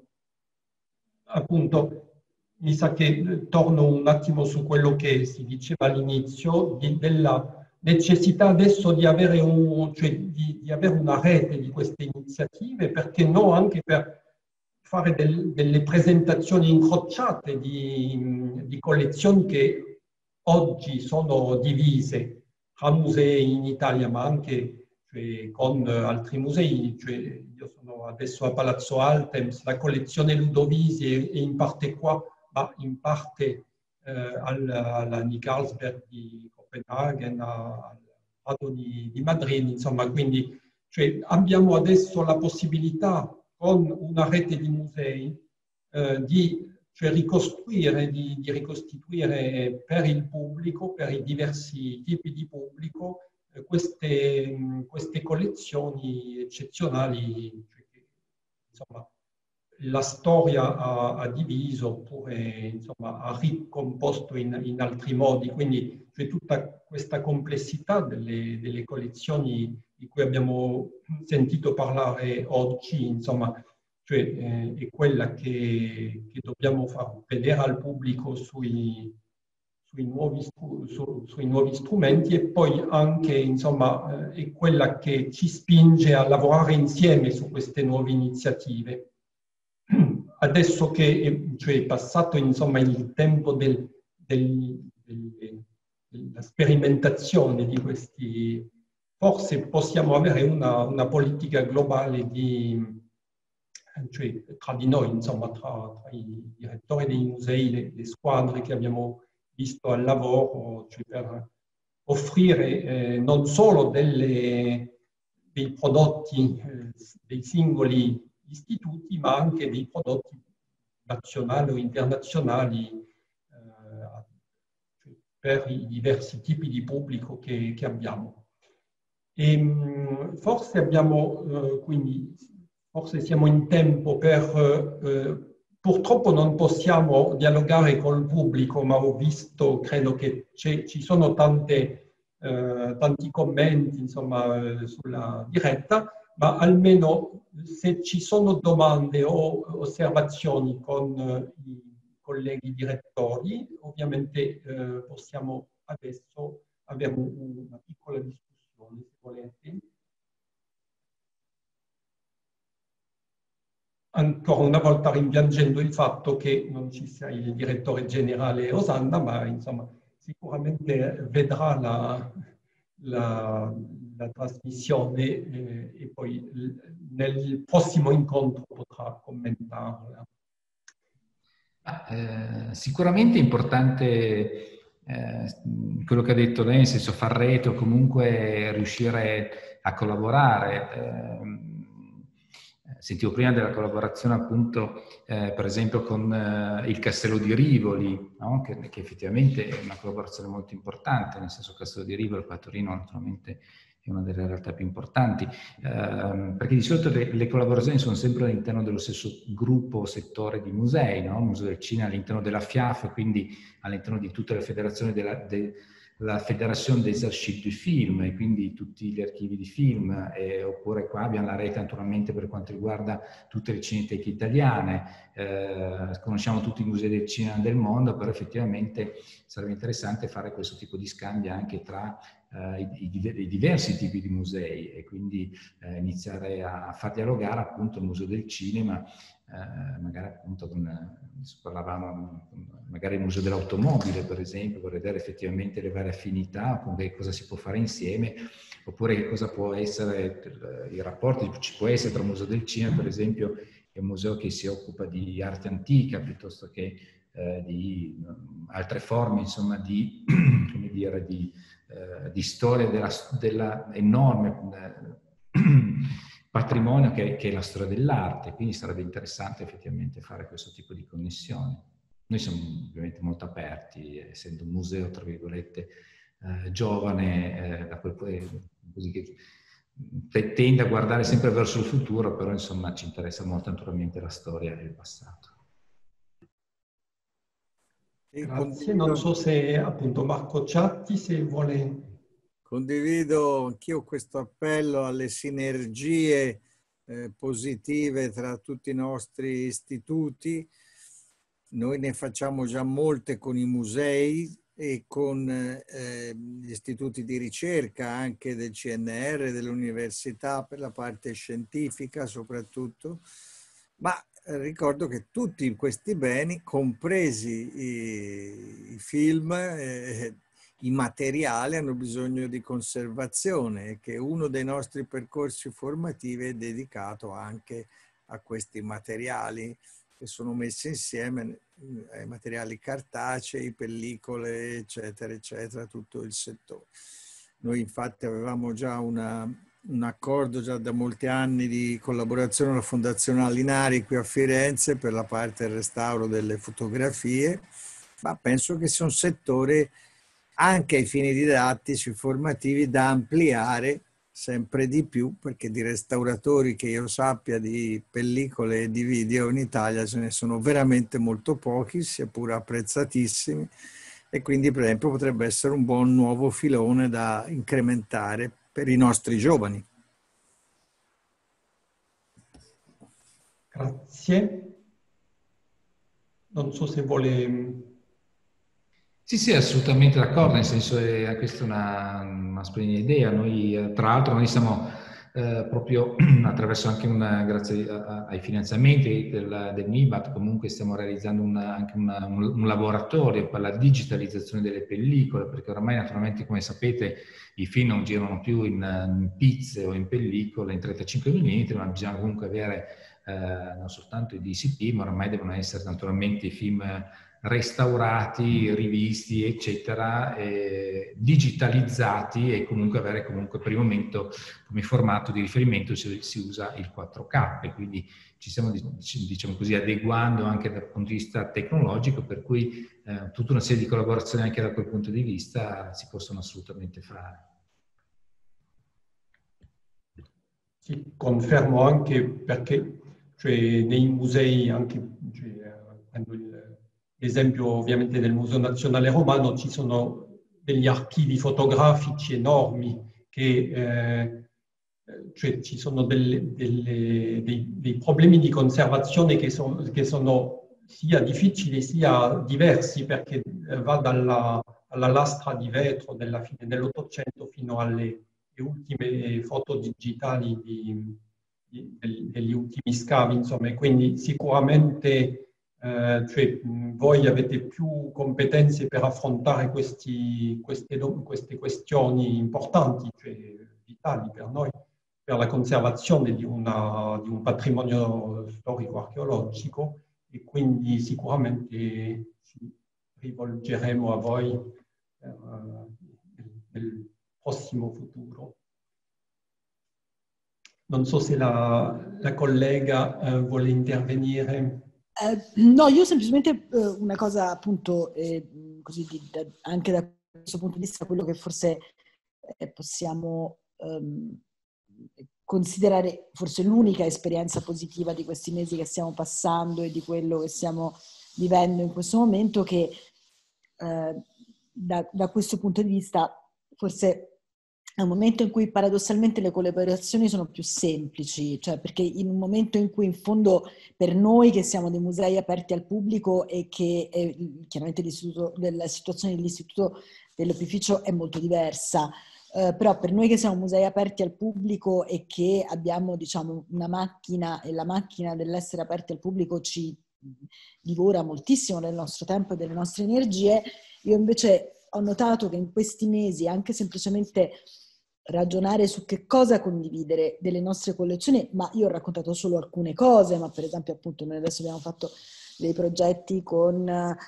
Speaker 1: appunto, mi sa che torno un attimo su quello che si diceva all'inizio, della necessità adesso di avere, un, cioè di, di avere una rete di queste iniziative, perché no anche per fare del, delle presentazioni incrociate di, di collezioni che oggi sono divise tra musei in Italia, ma anche cioè, con altri musei. Cioè, io sono adesso a Palazzo Altems, la collezione Ludovisi è in parte qua, ma in parte eh, alla, alla di Carlsberg di Copenaghen, al Prado di, di Madrid, insomma, quindi cioè, abbiamo adesso la possibilità con una rete di musei eh, di cioè, ricostruire, di, di ricostituire per il pubblico, per i diversi tipi di pubblico, eh, queste, queste collezioni eccezionali, cioè, che, insomma, la storia ha, ha diviso oppure insomma, ha ricomposto in, in altri modi. Quindi cioè, tutta questa complessità delle, delle collezioni di cui abbiamo sentito parlare oggi, insomma, cioè, eh, è quella che, che dobbiamo far vedere al pubblico sui, sui, nuovi, su, sui nuovi strumenti, e poi anche insomma, eh, è quella che ci spinge a lavorare insieme su queste nuove iniziative. Adesso che è, cioè, è passato insomma, il tempo del, del, del, della sperimentazione di questi, forse possiamo avere una, una politica globale di, cioè, tra di noi, insomma, tra, tra i direttori dei musei, le, le squadre che abbiamo visto al lavoro, cioè per offrire eh, non solo delle, dei prodotti eh, dei singoli istituti, ma anche dei prodotti nazionali o internazionali eh, per i diversi tipi di pubblico che, che abbiamo. E, mh, forse abbiamo, eh, quindi, forse siamo in tempo per, eh, purtroppo non possiamo dialogare col pubblico, ma ho visto, credo che ci sono tante, eh, tanti commenti, insomma, sulla diretta, ma almeno se ci sono domande o osservazioni con eh, i colleghi direttori, ovviamente eh, possiamo adesso avere un, una piccola discussione, se volete. Ancora una volta rimpiangendo il fatto che non ci sia il direttore generale Osanna, ma insomma sicuramente vedrà la, la, la trasmissione e, e poi nel prossimo incontro potrà commentarla.
Speaker 6: Eh, sicuramente è importante eh, quello che ha detto lei, nel senso far rete o comunque riuscire a collaborare. Eh, sentivo prima della collaborazione appunto eh, per esempio con eh, il Castello di Rivoli, no? che, che effettivamente è una collaborazione molto importante, nel senso che il Castello di Rivoli qua a Torino naturalmente è una delle realtà più importanti, eh, perché di solito le, le collaborazioni sono sempre all'interno dello stesso gruppo o settore di musei, no? Il Museo del Cinema all'interno della F I A F, quindi all'interno di tutte le federazioni della, de, la Fédération des Archives du Film, e quindi tutti gli archivi di film, eh, oppure qua abbiamo la rete naturalmente per quanto riguarda tutte le cineteche italiane, eh, conosciamo tutti i musei del cinema del mondo, però effettivamente sarebbe interessante fare questo tipo di scambi anche tra Uh, i, i, i diversi tipi di musei, e quindi uh, iniziare a, a far dialogare appunto il Museo del Cinema, uh, magari appunto con, parlavamo magari il Museo dell'Automobile per esempio, per vedere effettivamente le varie affinità, con che cosa si può fare insieme, oppure che cosa può essere i rapporti, ci può essere tra il Museo del Cinema per esempio e un museo che si occupa di arte antica piuttosto che uh, di um, altre forme insomma di, come dire, di di storia della, della enorme eh, patrimonio che, che è la storia dell'arte, quindi sarebbe interessante effettivamente fare questo tipo di connessioni. Noi siamo ovviamente molto aperti, essendo un museo tra virgolette eh, giovane, eh, da quel, così che tende a guardare sempre verso il futuro, però insomma ci interessa molto naturalmente la storia e il passato.
Speaker 1: Grazie, non so se appunto Marco Ciatti se vuole...
Speaker 5: Condivido anch'io questo appello alle sinergie eh, positive tra tutti i nostri istituti. Noi ne facciamo già molte con i musei e con eh, gli istituti di ricerca anche del C N R, dell'università per la parte scientifica soprattutto, ma ricordo che tutti questi beni, compresi i, i film, eh, i materiali, hanno bisogno di conservazione, e che uno dei nostri percorsi formativi è dedicato anche a questi materiali che sono messi insieme, ai materiali cartacei, pellicole, eccetera, eccetera, tutto il settore. Noi infatti avevamo già una... un accordo già da molti anni di collaborazione con la Fondazione Alinari qui a Firenze per la parte del restauro delle fotografie, ma penso che sia un settore anche ai fini didattici formativi da ampliare sempre di più, perché di restauratori che io sappia di pellicole e di video in Italia ce ne sono veramente molto pochi, seppur apprezzatissimi, e quindi per esempio potrebbe essere un buon nuovo filone da incrementare per i nostri giovani.
Speaker 1: Grazie. Non so se vuole...
Speaker 6: Sì, sì, assolutamente d'accordo, nel senso che questa è una, una splendida idea. Noi, tra l'altro, noi siamo eh, proprio attraverso anche una, grazie a, ai finanziamenti del, del M I B A T, comunque stiamo realizzando una, anche una, un, un laboratorio per la digitalizzazione delle pellicole, perché oramai naturalmente, come sapete, i film non girano più in, in pizze o in pellicole in trentacinque millimetri, ma bisogna comunque avere eh, non soltanto i D C P, ma ormai devono essere naturalmente i film restaurati, rivisti, eccetera, eh, digitalizzati, e comunque avere comunque per il momento come formato di riferimento si, si usa il quattro K, quindi ci stiamo diciamo così adeguando anche dal punto di vista tecnologico, per cui eh, tutta una serie di collaborazioni anche da quel punto di vista si possono assolutamente fare.
Speaker 1: Sì, confermo anche perché cioè, nei musei, anche cioè, l'esempio ovviamente del Museo Nazionale Romano, ci sono degli archivi fotografici enormi che eh, cioè ci sono delle, delle, dei, dei problemi di conservazione che sono, che sono sia difficili sia diversi, perché va dalla, alla lastra di vetro della fine dell'Ottocento fino alle ultime foto digitali di, di, degli ultimi scavi, insomma, e quindi sicuramente eh, cioè voi avete più competenze per affrontare questi, queste, queste questioni importanti, cioè vitali per noi, per la conservazione di, una, di un patrimonio storico-archeologico, e quindi sicuramente ci rivolgeremo a voi uh, nel prossimo futuro. Non so se la, la collega uh, vuole intervenire.
Speaker 3: Eh, no, io semplicemente eh, una cosa appunto, eh, così di, da, anche da questo punto di vista, quello che forse eh, possiamo ehm, considerare forse l'unica esperienza positiva di questi mesi che stiamo passando e di quello che stiamo vivendo in questo momento, che eh, da, da questo punto di vista forse è un momento in cui paradossalmente le collaborazioni sono più semplici, cioè perché in un momento in cui in fondo per noi che siamo dei musei aperti al pubblico e che eh, chiaramente la situazione dell'istituto dell'opificio è molto diversa, eh, però per noi che siamo musei aperti al pubblico e che abbiamo diciamo una macchina, e la macchina dell'essere aperti al pubblico ci divora moltissimo del nostro tempo e delle nostre energie, io invece ho notato che in questi mesi anche semplicemente ragionare su che cosa condividere delle nostre collezioni, ma io ho raccontato solo alcune cose, ma per esempio appunto noi adesso abbiamo fatto dei progetti con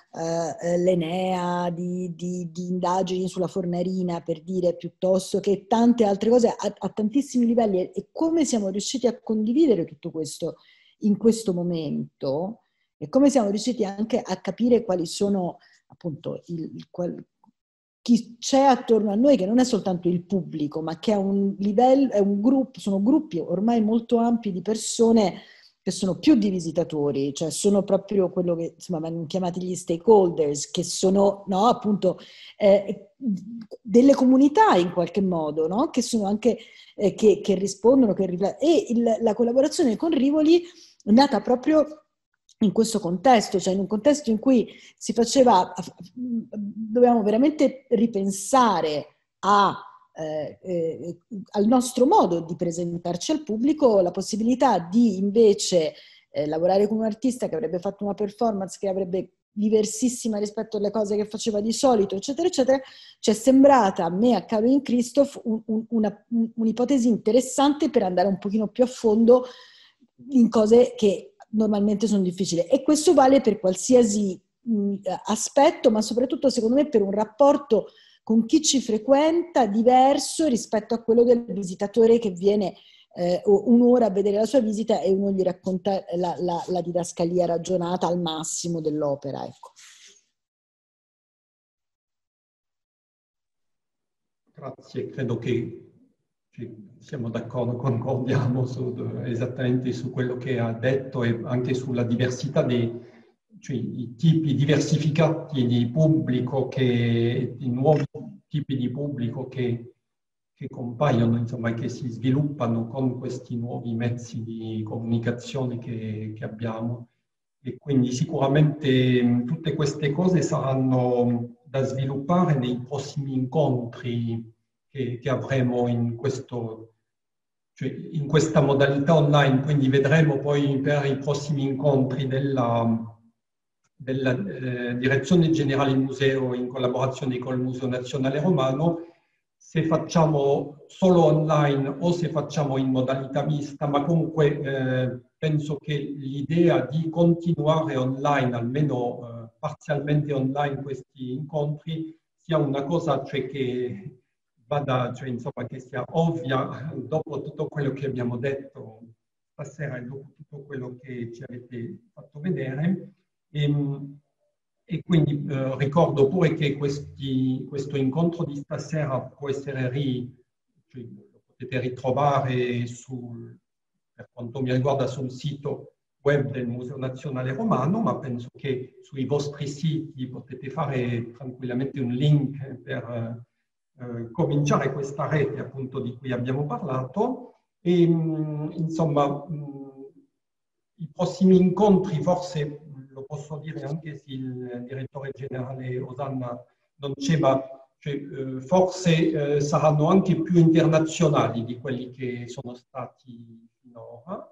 Speaker 3: eh, l'Enea di, di, di indagini sulla Fornarina, per dire, piuttosto che tante altre cose a, a tantissimi livelli, e, e come siamo riusciti a condividere tutto questo in questo momento e come siamo riusciti anche a capire quali sono appunto il, il qual, chi c'è attorno a noi, che non è soltanto il pubblico, ma che è un livello, è un gruppo, sono gruppi ormai molto ampi di persone che sono più di visitatori, cioè sono proprio quello che insomma vengono chiamati gli stakeholders, che sono no, appunto eh, delle comunità in qualche modo, no? Che sono anche eh, che, che rispondono, che riflettono. E il, la collaborazione con Rivoli è nata proprio in questo contesto, cioè in un contesto in cui si faceva, dovevamo veramente ripensare a, eh, eh, al nostro modo di presentarci al pubblico, la possibilità di invece eh, lavorare con un artista che avrebbe fatto una performance che avrebbe diversissima rispetto alle cose che faceva di solito, eccetera, eccetera. Ci è sembrata a me, a Caroline Christoph, un, un, una, un, un'ipotesi interessante per andare un pochino più a fondo in cose che normalmente sono difficili, e questo vale per qualsiasi mh, aspetto, ma soprattutto secondo me per un rapporto con chi ci frequenta diverso rispetto a quello del visitatore che viene eh, un'ora a vedere la sua visita e uno gli racconta la, la, la didascalia ragionata al massimo dell'opera, ecco.
Speaker 1: Grazie, credo che siamo d'accordo, concordiamo su, esattamente su quello che ha detto e anche sulla diversità dei cioè, i tipi diversificati di pubblico, che, i nuovi tipi di pubblico che, che compaiono, insomma, che si sviluppano con questi nuovi mezzi di comunicazione che, che abbiamo. E quindi sicuramente tutte queste cose saranno da sviluppare nei prossimi incontri che, che avremo in, questo, cioè in questa modalità online, quindi vedremo poi per i prossimi incontri della, della eh, Direzione Generale Museo in collaborazione col Museo Nazionale Romano, se facciamo solo online o se facciamo in modalità mista, ma comunque eh, penso che l'idea di continuare online, almeno eh, parzialmente online, questi incontri, sia una cosa cioè, che vada, cioè, insomma, che sia ovvia dopo tutto quello che abbiamo detto stasera e dopo tutto quello che ci avete fatto vedere. E, e quindi eh, ricordo pure che questi, questo incontro di stasera può essere ri, cioè, lo potete ritrovare sul, per quanto mi riguarda sul sito web del Museo Nazionale Romano, ma penso che sui vostri siti potete fare tranquillamente un link per eh, cominciare questa rete appunto di cui abbiamo parlato. E mh, insomma mh, i prossimi incontri, forse lo posso dire anche se il direttore generale Osanna non c'è, ma cioè, eh, forse eh, saranno anche più internazionali di quelli che sono stati finora.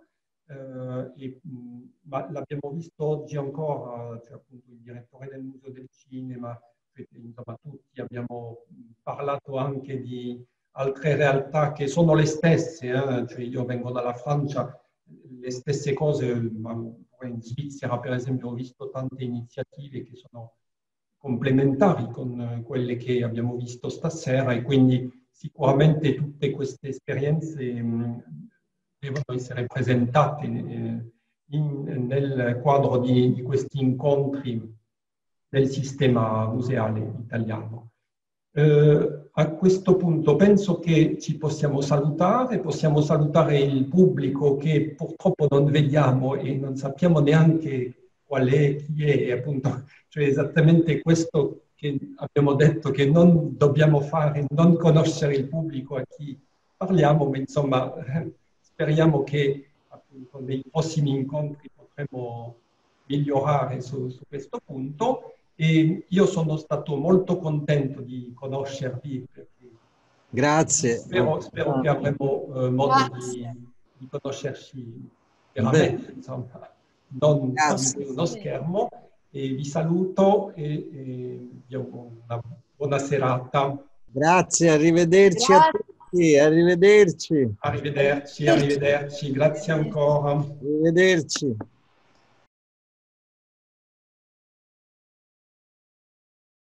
Speaker 1: eh, e, ma l'abbiamo visto oggi ancora, cioè appunto il direttore del Museo del Cinema, cioè, insomma tutti abbiamo parlato anche di altre realtà che sono le stesse, eh? Cioè io vengo dalla Francia, le stesse cose, ma in Svizzera per esempio ho visto tante iniziative che sono complementari con quelle che abbiamo visto stasera e quindi sicuramente tutte queste esperienze mh, devono essere presentate eh, in, nel quadro di, di questi incontri del sistema museale italiano. Eh, a questo punto penso che ci possiamo salutare, possiamo salutare il pubblico che purtroppo non vediamo e non sappiamo neanche qual è, chi è, appunto, cioè esattamente questo che abbiamo detto che non dobbiamo fare, non conoscere il pubblico a chi parliamo, ma insomma speriamo che appunto nei prossimi incontri potremo migliorare su, su questo punto. E io sono stato molto contento di conoscervi.
Speaker 5: Grazie.
Speaker 1: Spero, spero che avremo eh, modo di, di conoscerci veramente, insomma, non tramite uno schermo. E vi saluto e, e vi auguro una buona serata.
Speaker 5: Grazie, arrivederci Grazie. a tutti, arrivederci.
Speaker 1: Arrivederci, arrivederci, grazie ancora.
Speaker 5: Arrivederci.